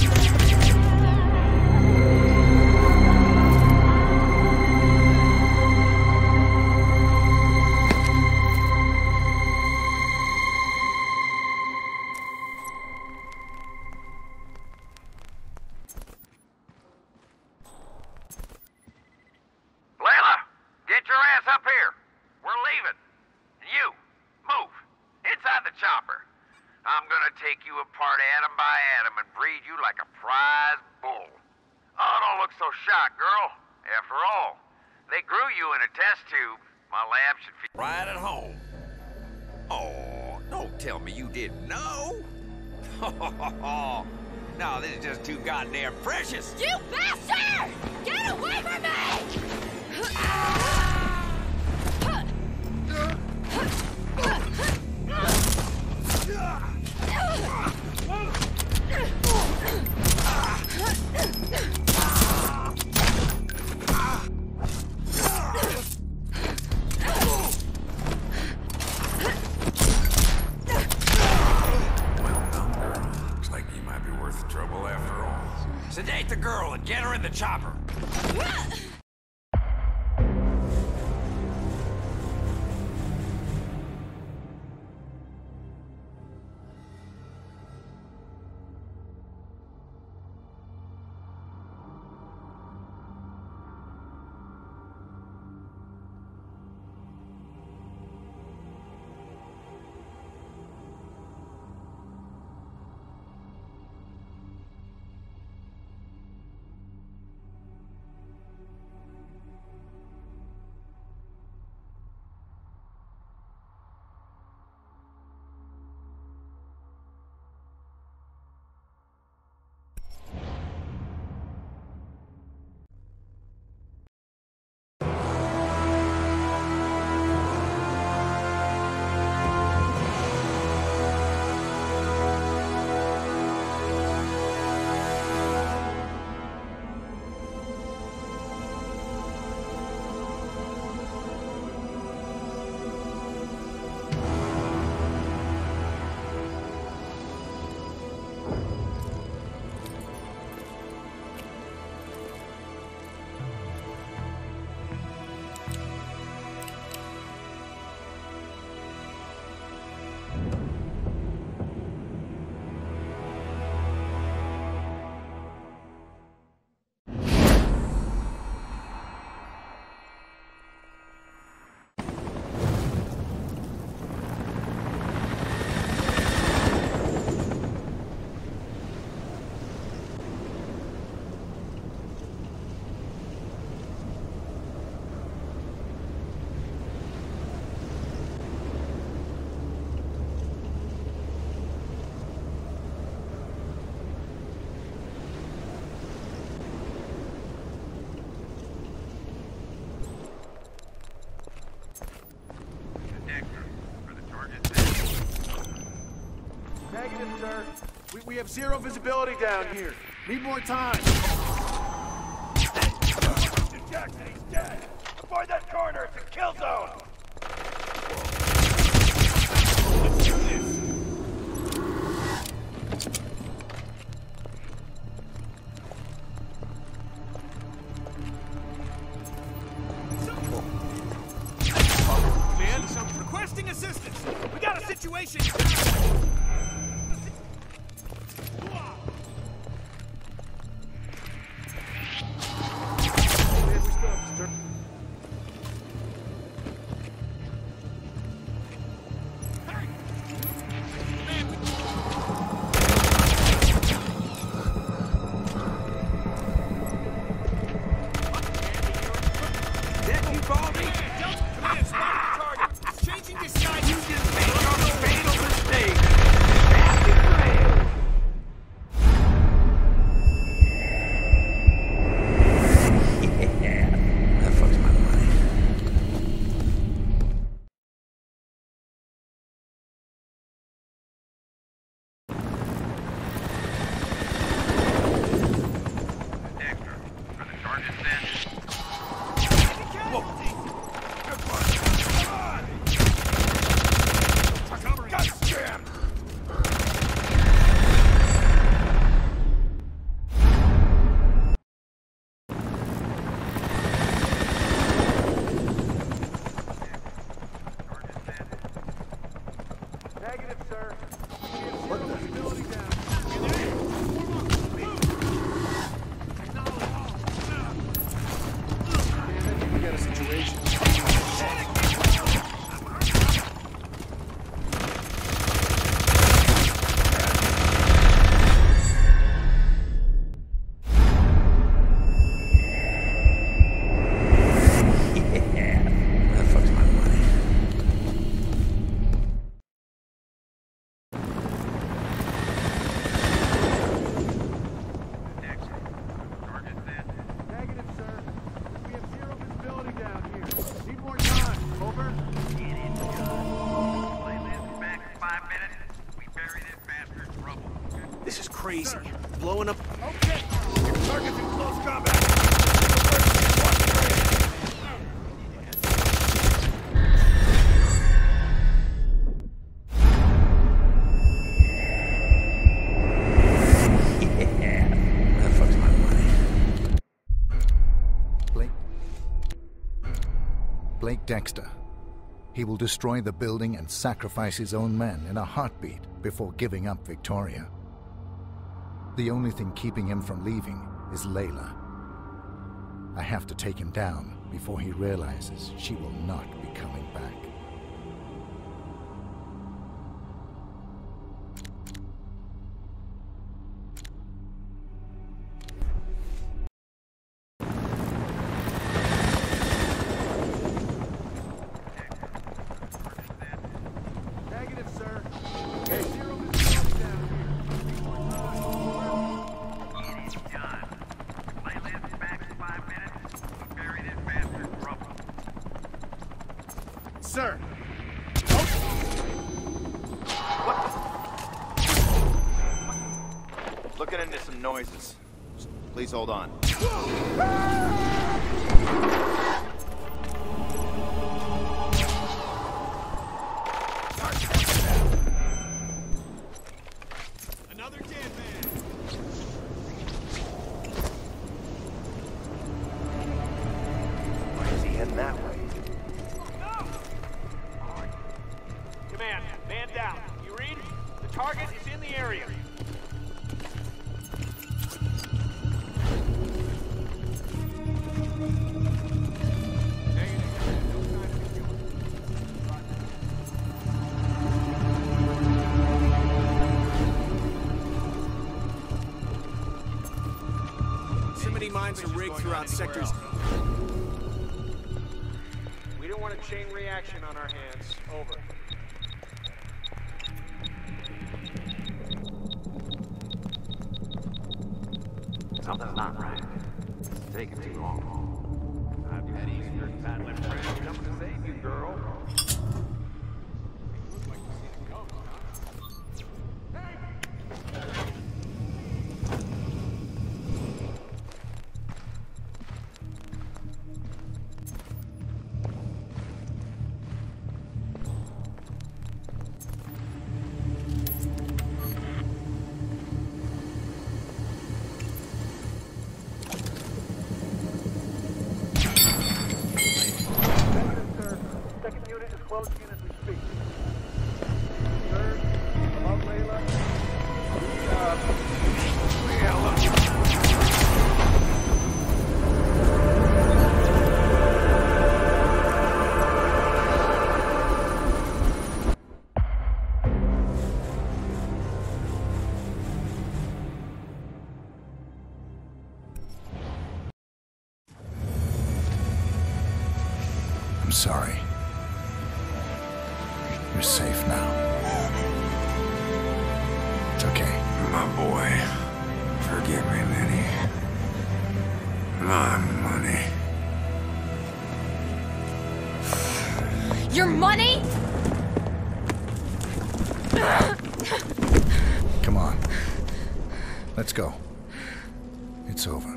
Right at home. Oh, don't tell me you didn't know. No, this is just too goddamn precious. You bastard! Get away from me! Sedate the girl and get her in the chopper. Negative, sir. We, we have zero visibility down here. Need more time. Jackson, he's dead. Avoid that corner. It's a kill zone. Let's do this. Man, I'm requesting assistance. We got a situation. This is crazy. Blowing up. Okay. Target's in close combat. Blake. Blake Dexter. He will destroy the building and sacrifice his own men in a heartbeat before giving up Victoria. The only thing keeping him from leaving is Layla. I have to take him down before he realizes she will not be coming back. Negative, sir. Sir. Looking into some noises. Please hold on. Another dead man. Proximity mines are rigged throughout sectors. We don't want a chain reaction on our hands. Over. Something's not right. It's taking too long. I've had easier paddling friends coming to save you, girl. I'm sorry. You're safe now. It's okay. My boy. Forgive me, Lenny. My money. Your money? Come on. Let's go. It's over.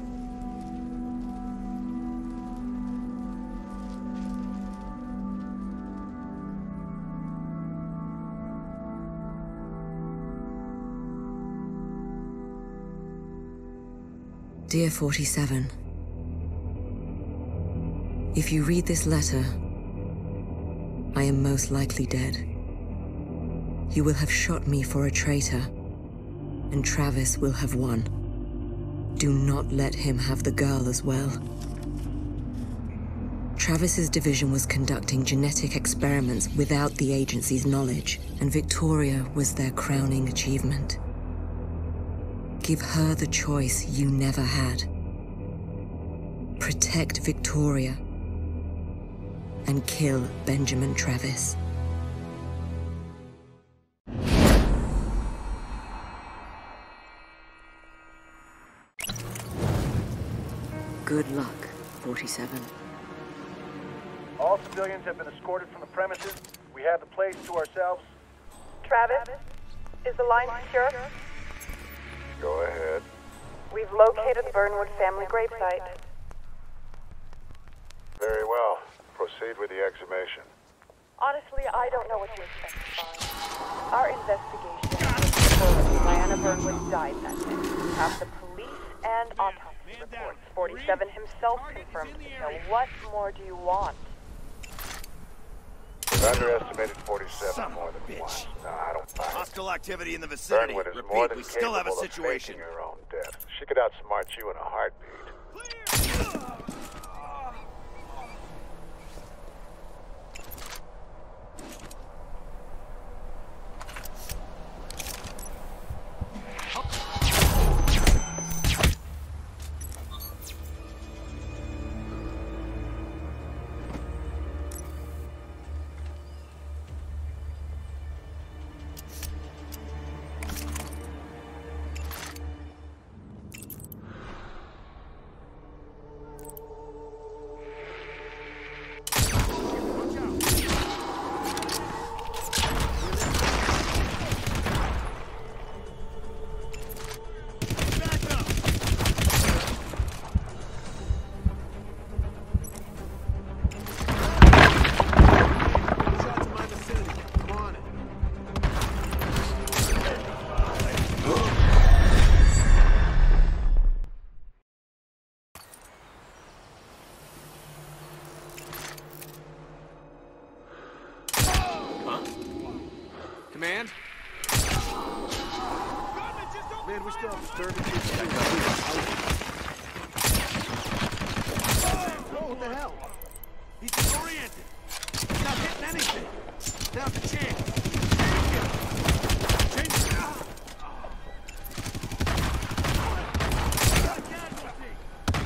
Dear forty-seven, if you read this letter, I am most likely dead. You will have shot me for a traitor, and Travis will have won. Do not let him have the girl as well. Travis's division was conducting genetic experiments without the agency's knowledge, and Victoria was their crowning achievement. Give her the choice you never had. Protect Victoria and kill Benjamin Travis. Good luck, forty-seven. All civilians have been escorted from the premises. We have the place to ourselves. Travis, is the line secure? Go ahead. We've located the Burnwood family gravesite. Very well. Proceed with the exhumation. Honestly, I don't know what you expect to find. Our investigation is Diana Burnwood died that day. Have the police and autopsy reports. forty-seven himself confirmed the kill. What more do you want? We've underestimated forty-seven more than once. No, I don't buy it. Hostile activity in the vicinity. Burnwood is Repeat, more than we still have a capable of situation. faking her own death. She could outsmart you in a heartbeat. Command? Man, we still have thirty. Oh, what the hell? He's disoriented. He's not hitting anything. Now's the chance. Change it.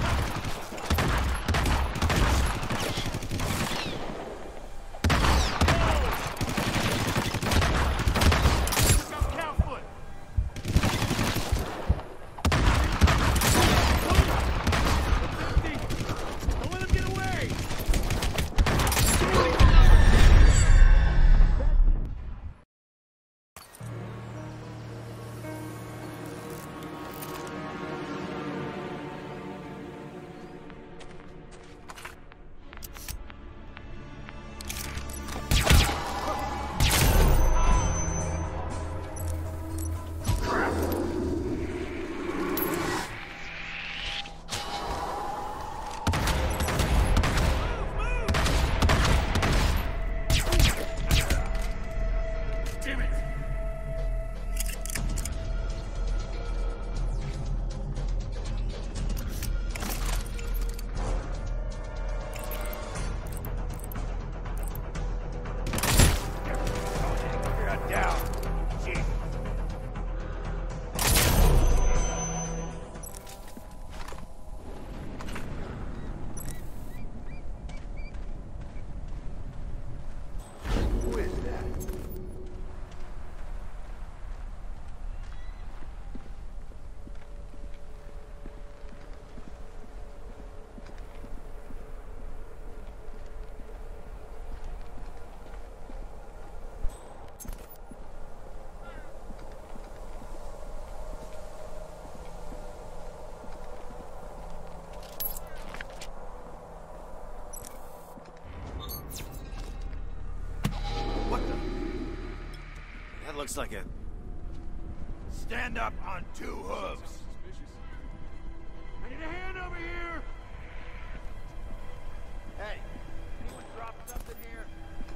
Looks like a... Stand up on two hooves. I need a hand over here! Hey, anyone drop something here?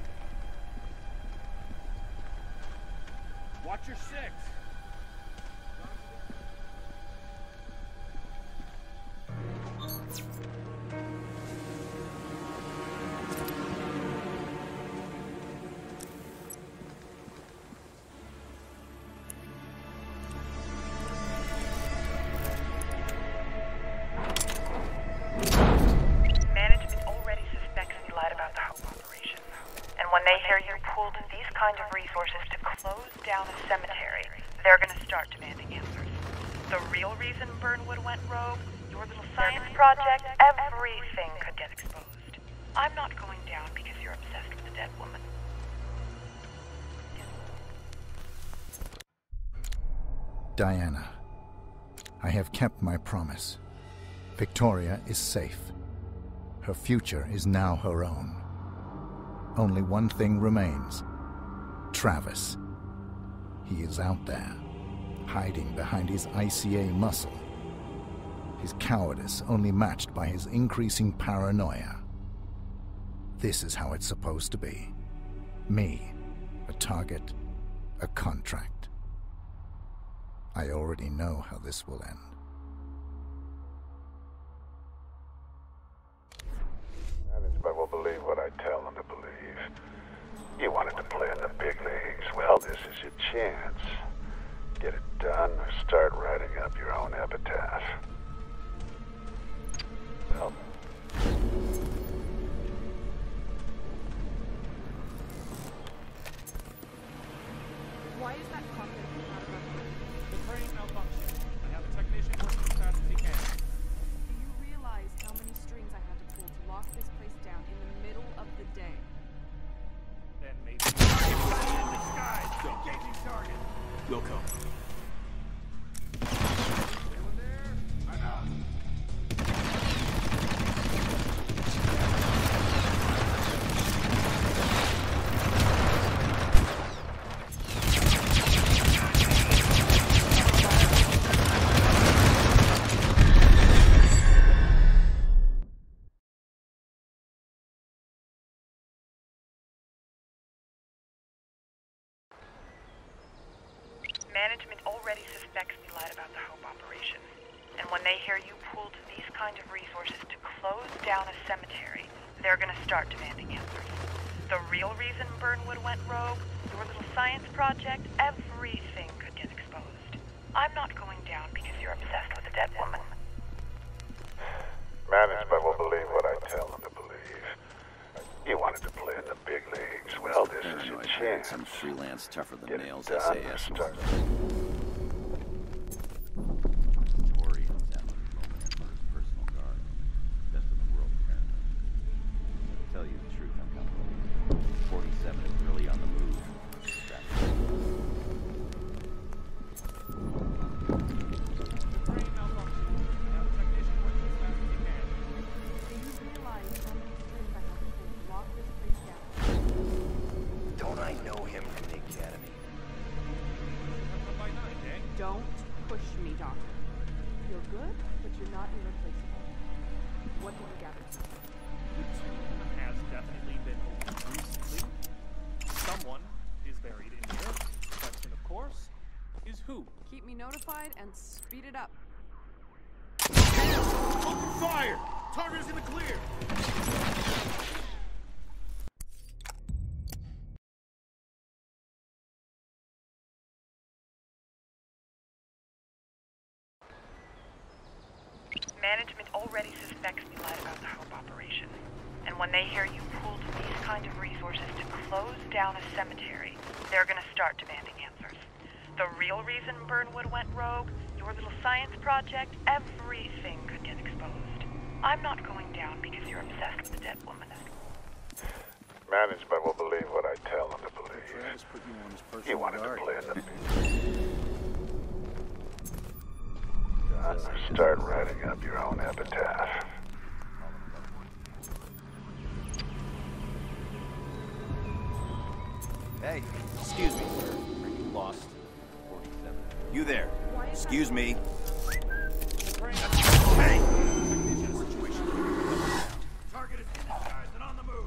Watch your six. Management already suspects you lied about the Hope operation. And when they hear you pulled these kind of resources to close down a cemetery, they're gonna start demanding answers. The real reason Burnwood went rogue, your little science project, everything could get exposed. I'm not going down because you're obsessed with a dead woman. Diana, I have kept my promise. Victoria is safe. Her future is now her own. Only one thing remains. Travis. He is out there, hiding behind his I C A muscle. His cowardice only matched by his increasing paranoia. This is how it's supposed to be. Me, a target, a contract. I already know how this will end. Management will believe what I tell them to believe. You wanted to play in the big leagues. Well, this is your chance. Get it done or start writing up your own epitaph. Well... Why is that cockpit out of our The crane malfunctioned. I have a technician working as fast as he can. Do you realize how many strings I had to pull to lock this place down in the middle of the day? Then maybe... In the sky! Engaging target! Wilco. Anyone there? I'm out. Management already suspects you lied about the Hope operation. And when they hear you pulled these kind of resources to close down a cemetery, they're gonna start demanding answers. The real reason Burnwood went rogue, your little science project, everything could get exposed. I'm not going down because you're obsessed with a dead woman. Management will believe what I tell them to believe. You wanted to play in the big leagues. Well, this is your chance. Some freelance tougher than Get nails it S done A or S. start... Tori and Zeppelin roaming in for his personal guard. Best in the world, apparently. To tell you the truth, I'm comfortable. forty-seven is really on the move. Crane malfunctioned. I have a technician working as fast as he can. Do you realize how many strings I had to pull to lock this place down? Don't I know him from the academy? By nine, eh? Don't push me, Doctor. You're good, but you're not irreplaceable. What have you gathered? The tomb has definitely been opened recently. Someone is buried in here. The question, of course, is who? Keep me notified and speed it up. Open fire! Target is in the clear! Management already suspects you lied about the Hope operation. And when they hear you pulled these kind of resources to close down a cemetery, they're gonna start demanding answers. The real reason Burnwood went rogue, your little science project, everything could get exposed. I'm not going down because you're obsessed with a dead woman. Management will believe what I tell them to believe. Travis put you on his personal You wanted guard. to play in the big Done or start writing up your own epitaph. Hey, excuse me, sir. Are you lost? You there. Excuse me. Hey! Target is in disguise and on the move.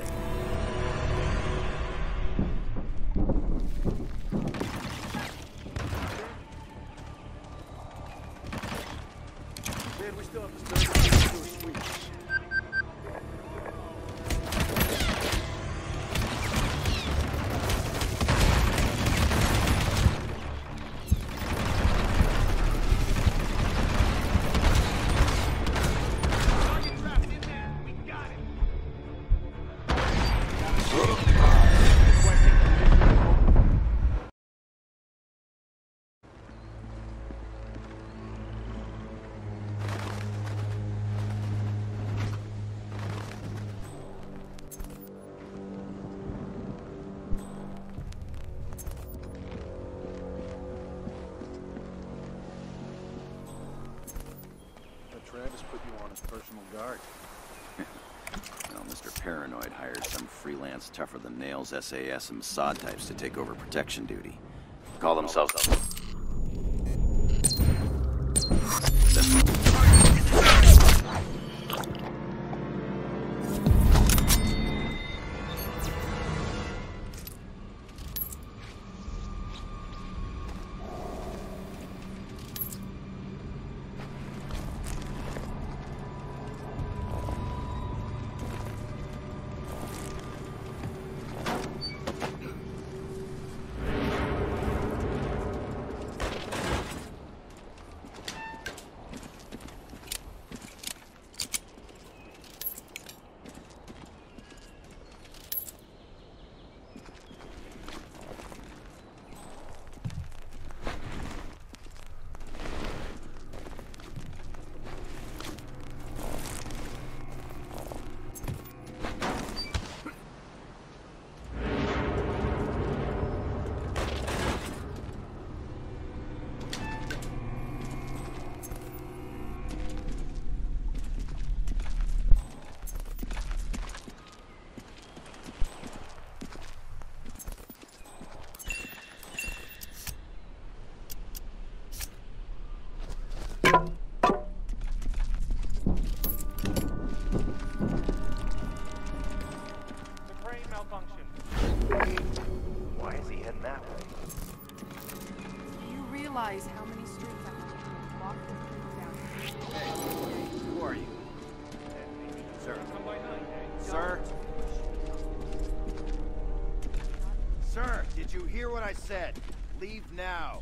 Man, we still have to start to do a sweep. Travis put you on as personal guard. Well, Mister Paranoid hired some freelance tougher-than-nails S A S and Mossad types to take over protection duty. Call themselves... Why is he heading that way? Do you realize how many streets I have to walk down? Hey, who are you? Sir. Sir? Sir, did you hear what I said? Leave now.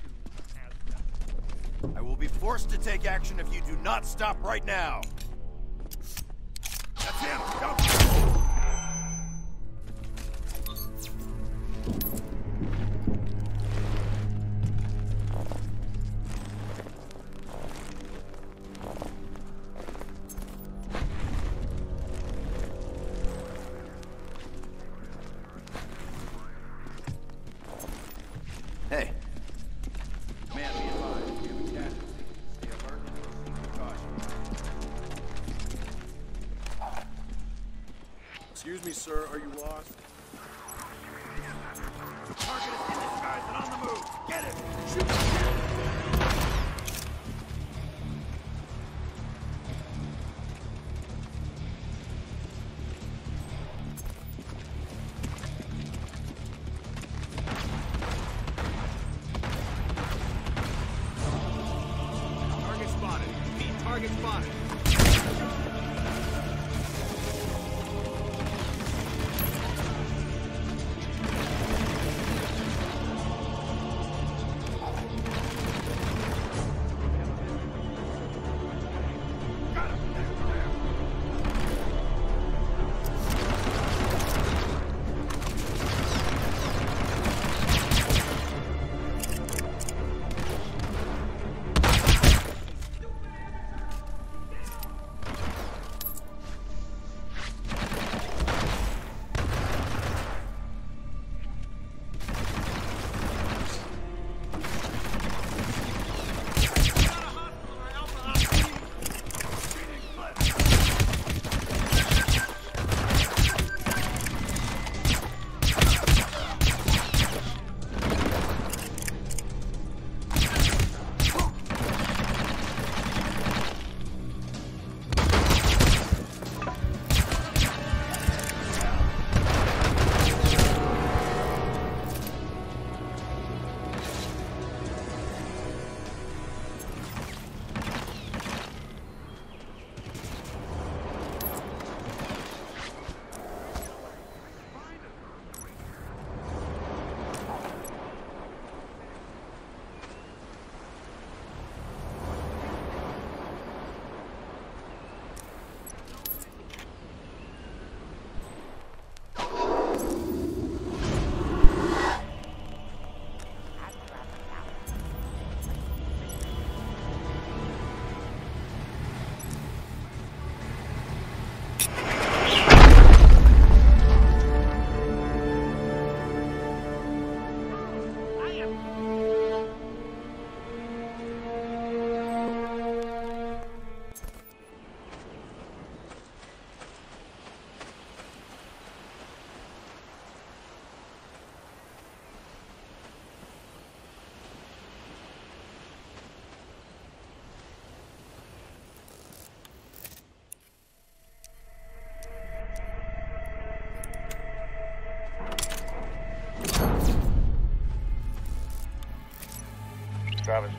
I will be forced to take action if you do not stop right now. That's him! Go! Hey. Man, be advised. We have a casualty. Stay alert and proceed with caution. Excuse me, sir. Are you lost? Target is in disguise and on the move. Get it! Shoot him! Target spotted. Pete, target spotted.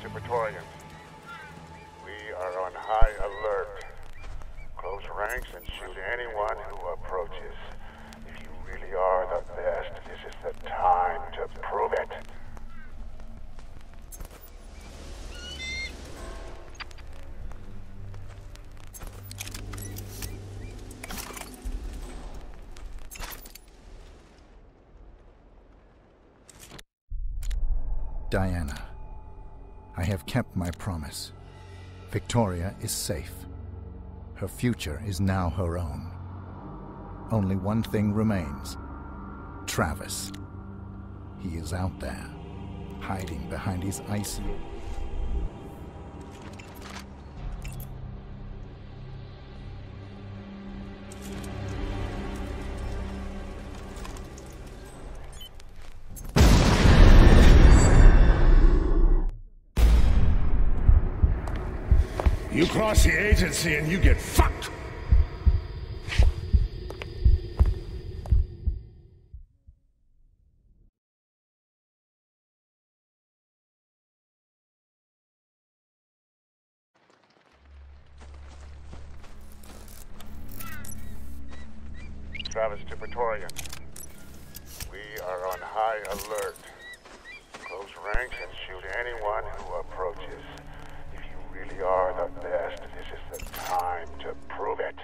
to Praetorians. We are on high alert. Close ranks and shoot anyone who approaches. If you really are the best, this is the time to prove it. Diana, I have kept my promise. Victoria is safe. Her future is now her own. Only one thing remains. Travis. He is out there, hiding behind his icy... You cross the agency and you get fucked! Travis to Praetorian. We are on high alert. Close ranks and shoot anyone who approaches. If you really are the best, this is the time to prove it.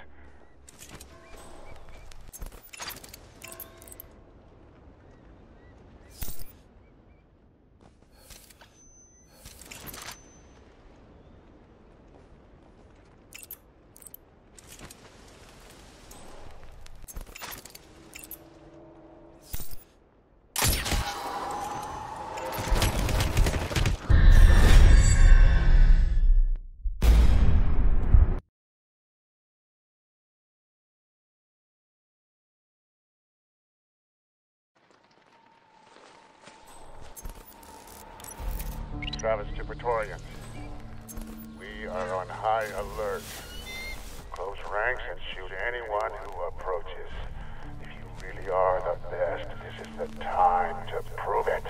Travis to Praetorian. We are on high alert. Close ranks and shoot anyone who approaches. If you really are the best, this is the time to prove it.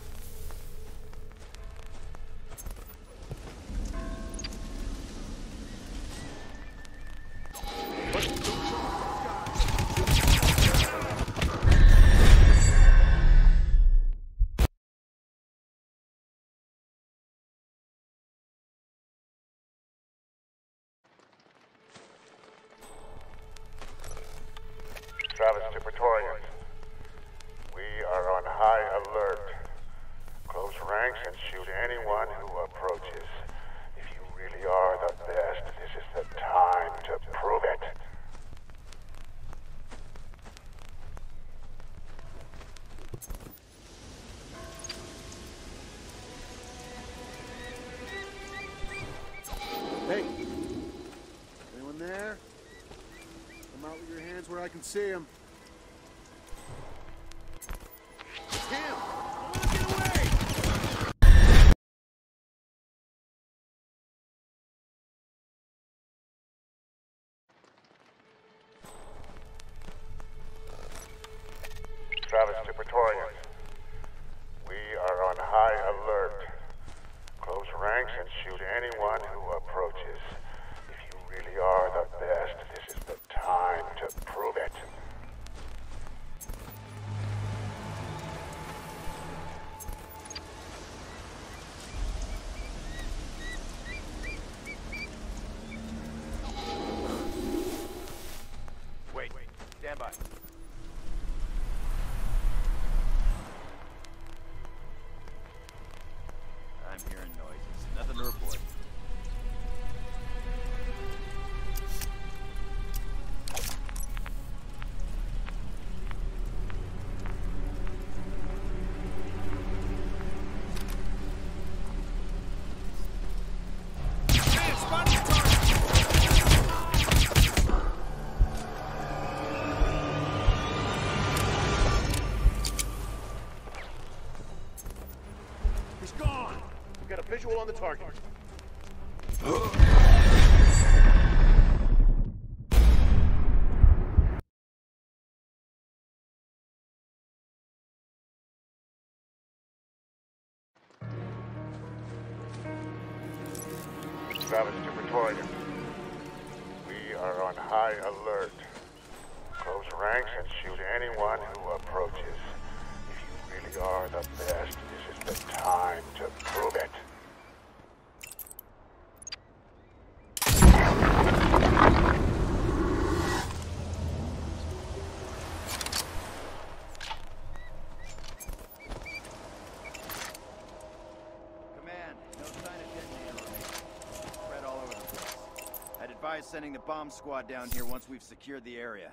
Travis to Praetorian. We are on high alert. Close ranks and shoot anyone who approaches. If you really are the best, this is the time to prove it. Hey! Anyone there? Come out with your hands where I can see them. It's him! I want to get away! Travis to Praetorian. We are on high alert. Close ranks and shoot anyone who approaches. If you really are the best, this is the time to prove it. Wait, stand by. I'm hearing noises. Nothing to report. He's gone! We got a visual on the target. Travis to Pretoria. We are on high alert. Close ranks and shoot anyone who approaches. If you really are the best, this is the time to prove it. Sending the bomb squad down here once we've secured the area.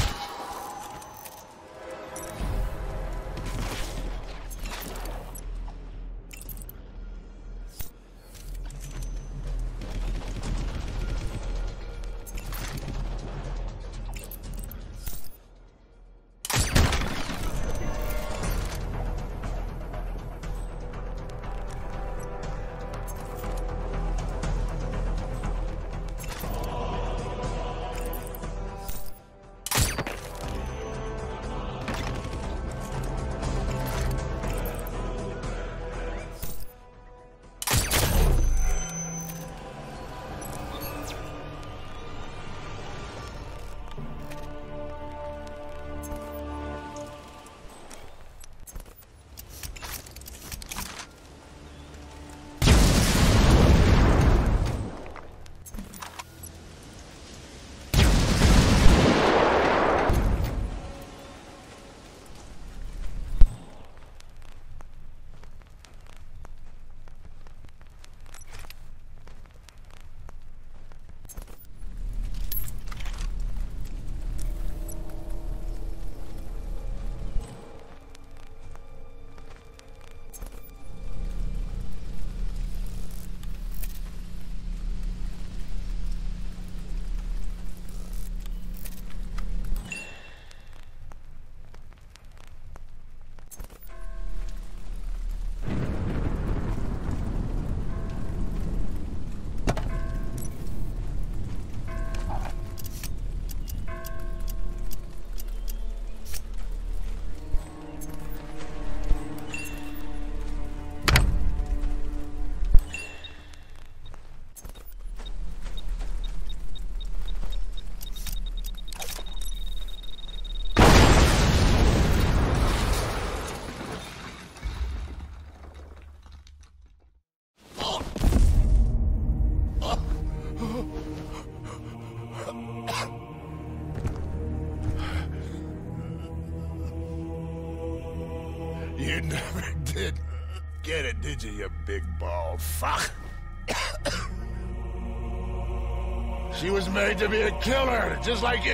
You never did get it, did you, you big bald fuck? She was made to be a killer, just like you.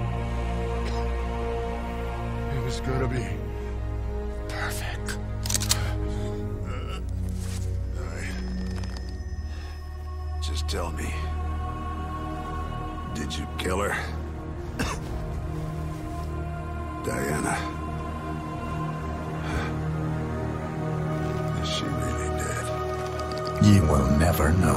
It was gonna be perfect. Just tell me, did you kill her? Diana. Is she really dead? You will never know.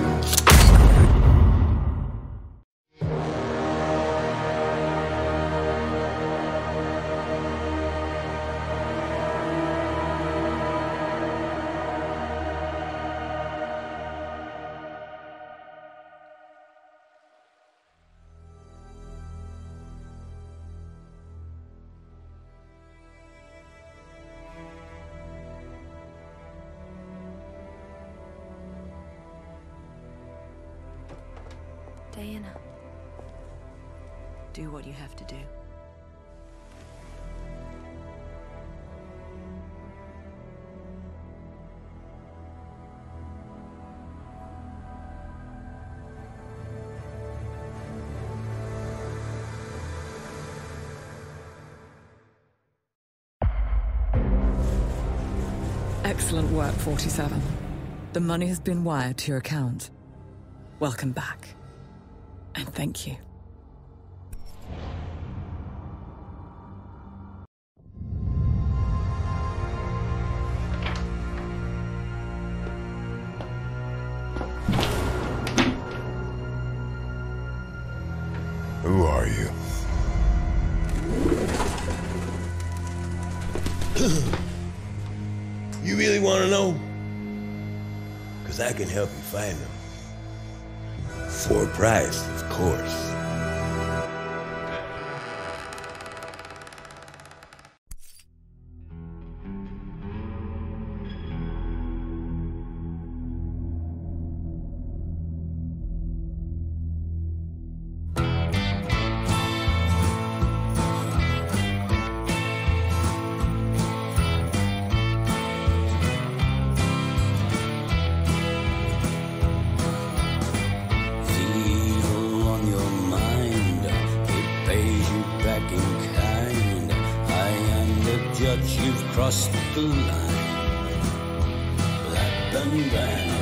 Diana, do what you have to do. Excellent work, forty-seven. The money has been wired to your account. Welcome back. And thank you. Who are you? You really want to know? Because I can help you find them. For a price, of course. You've crossed the line. Black and brown.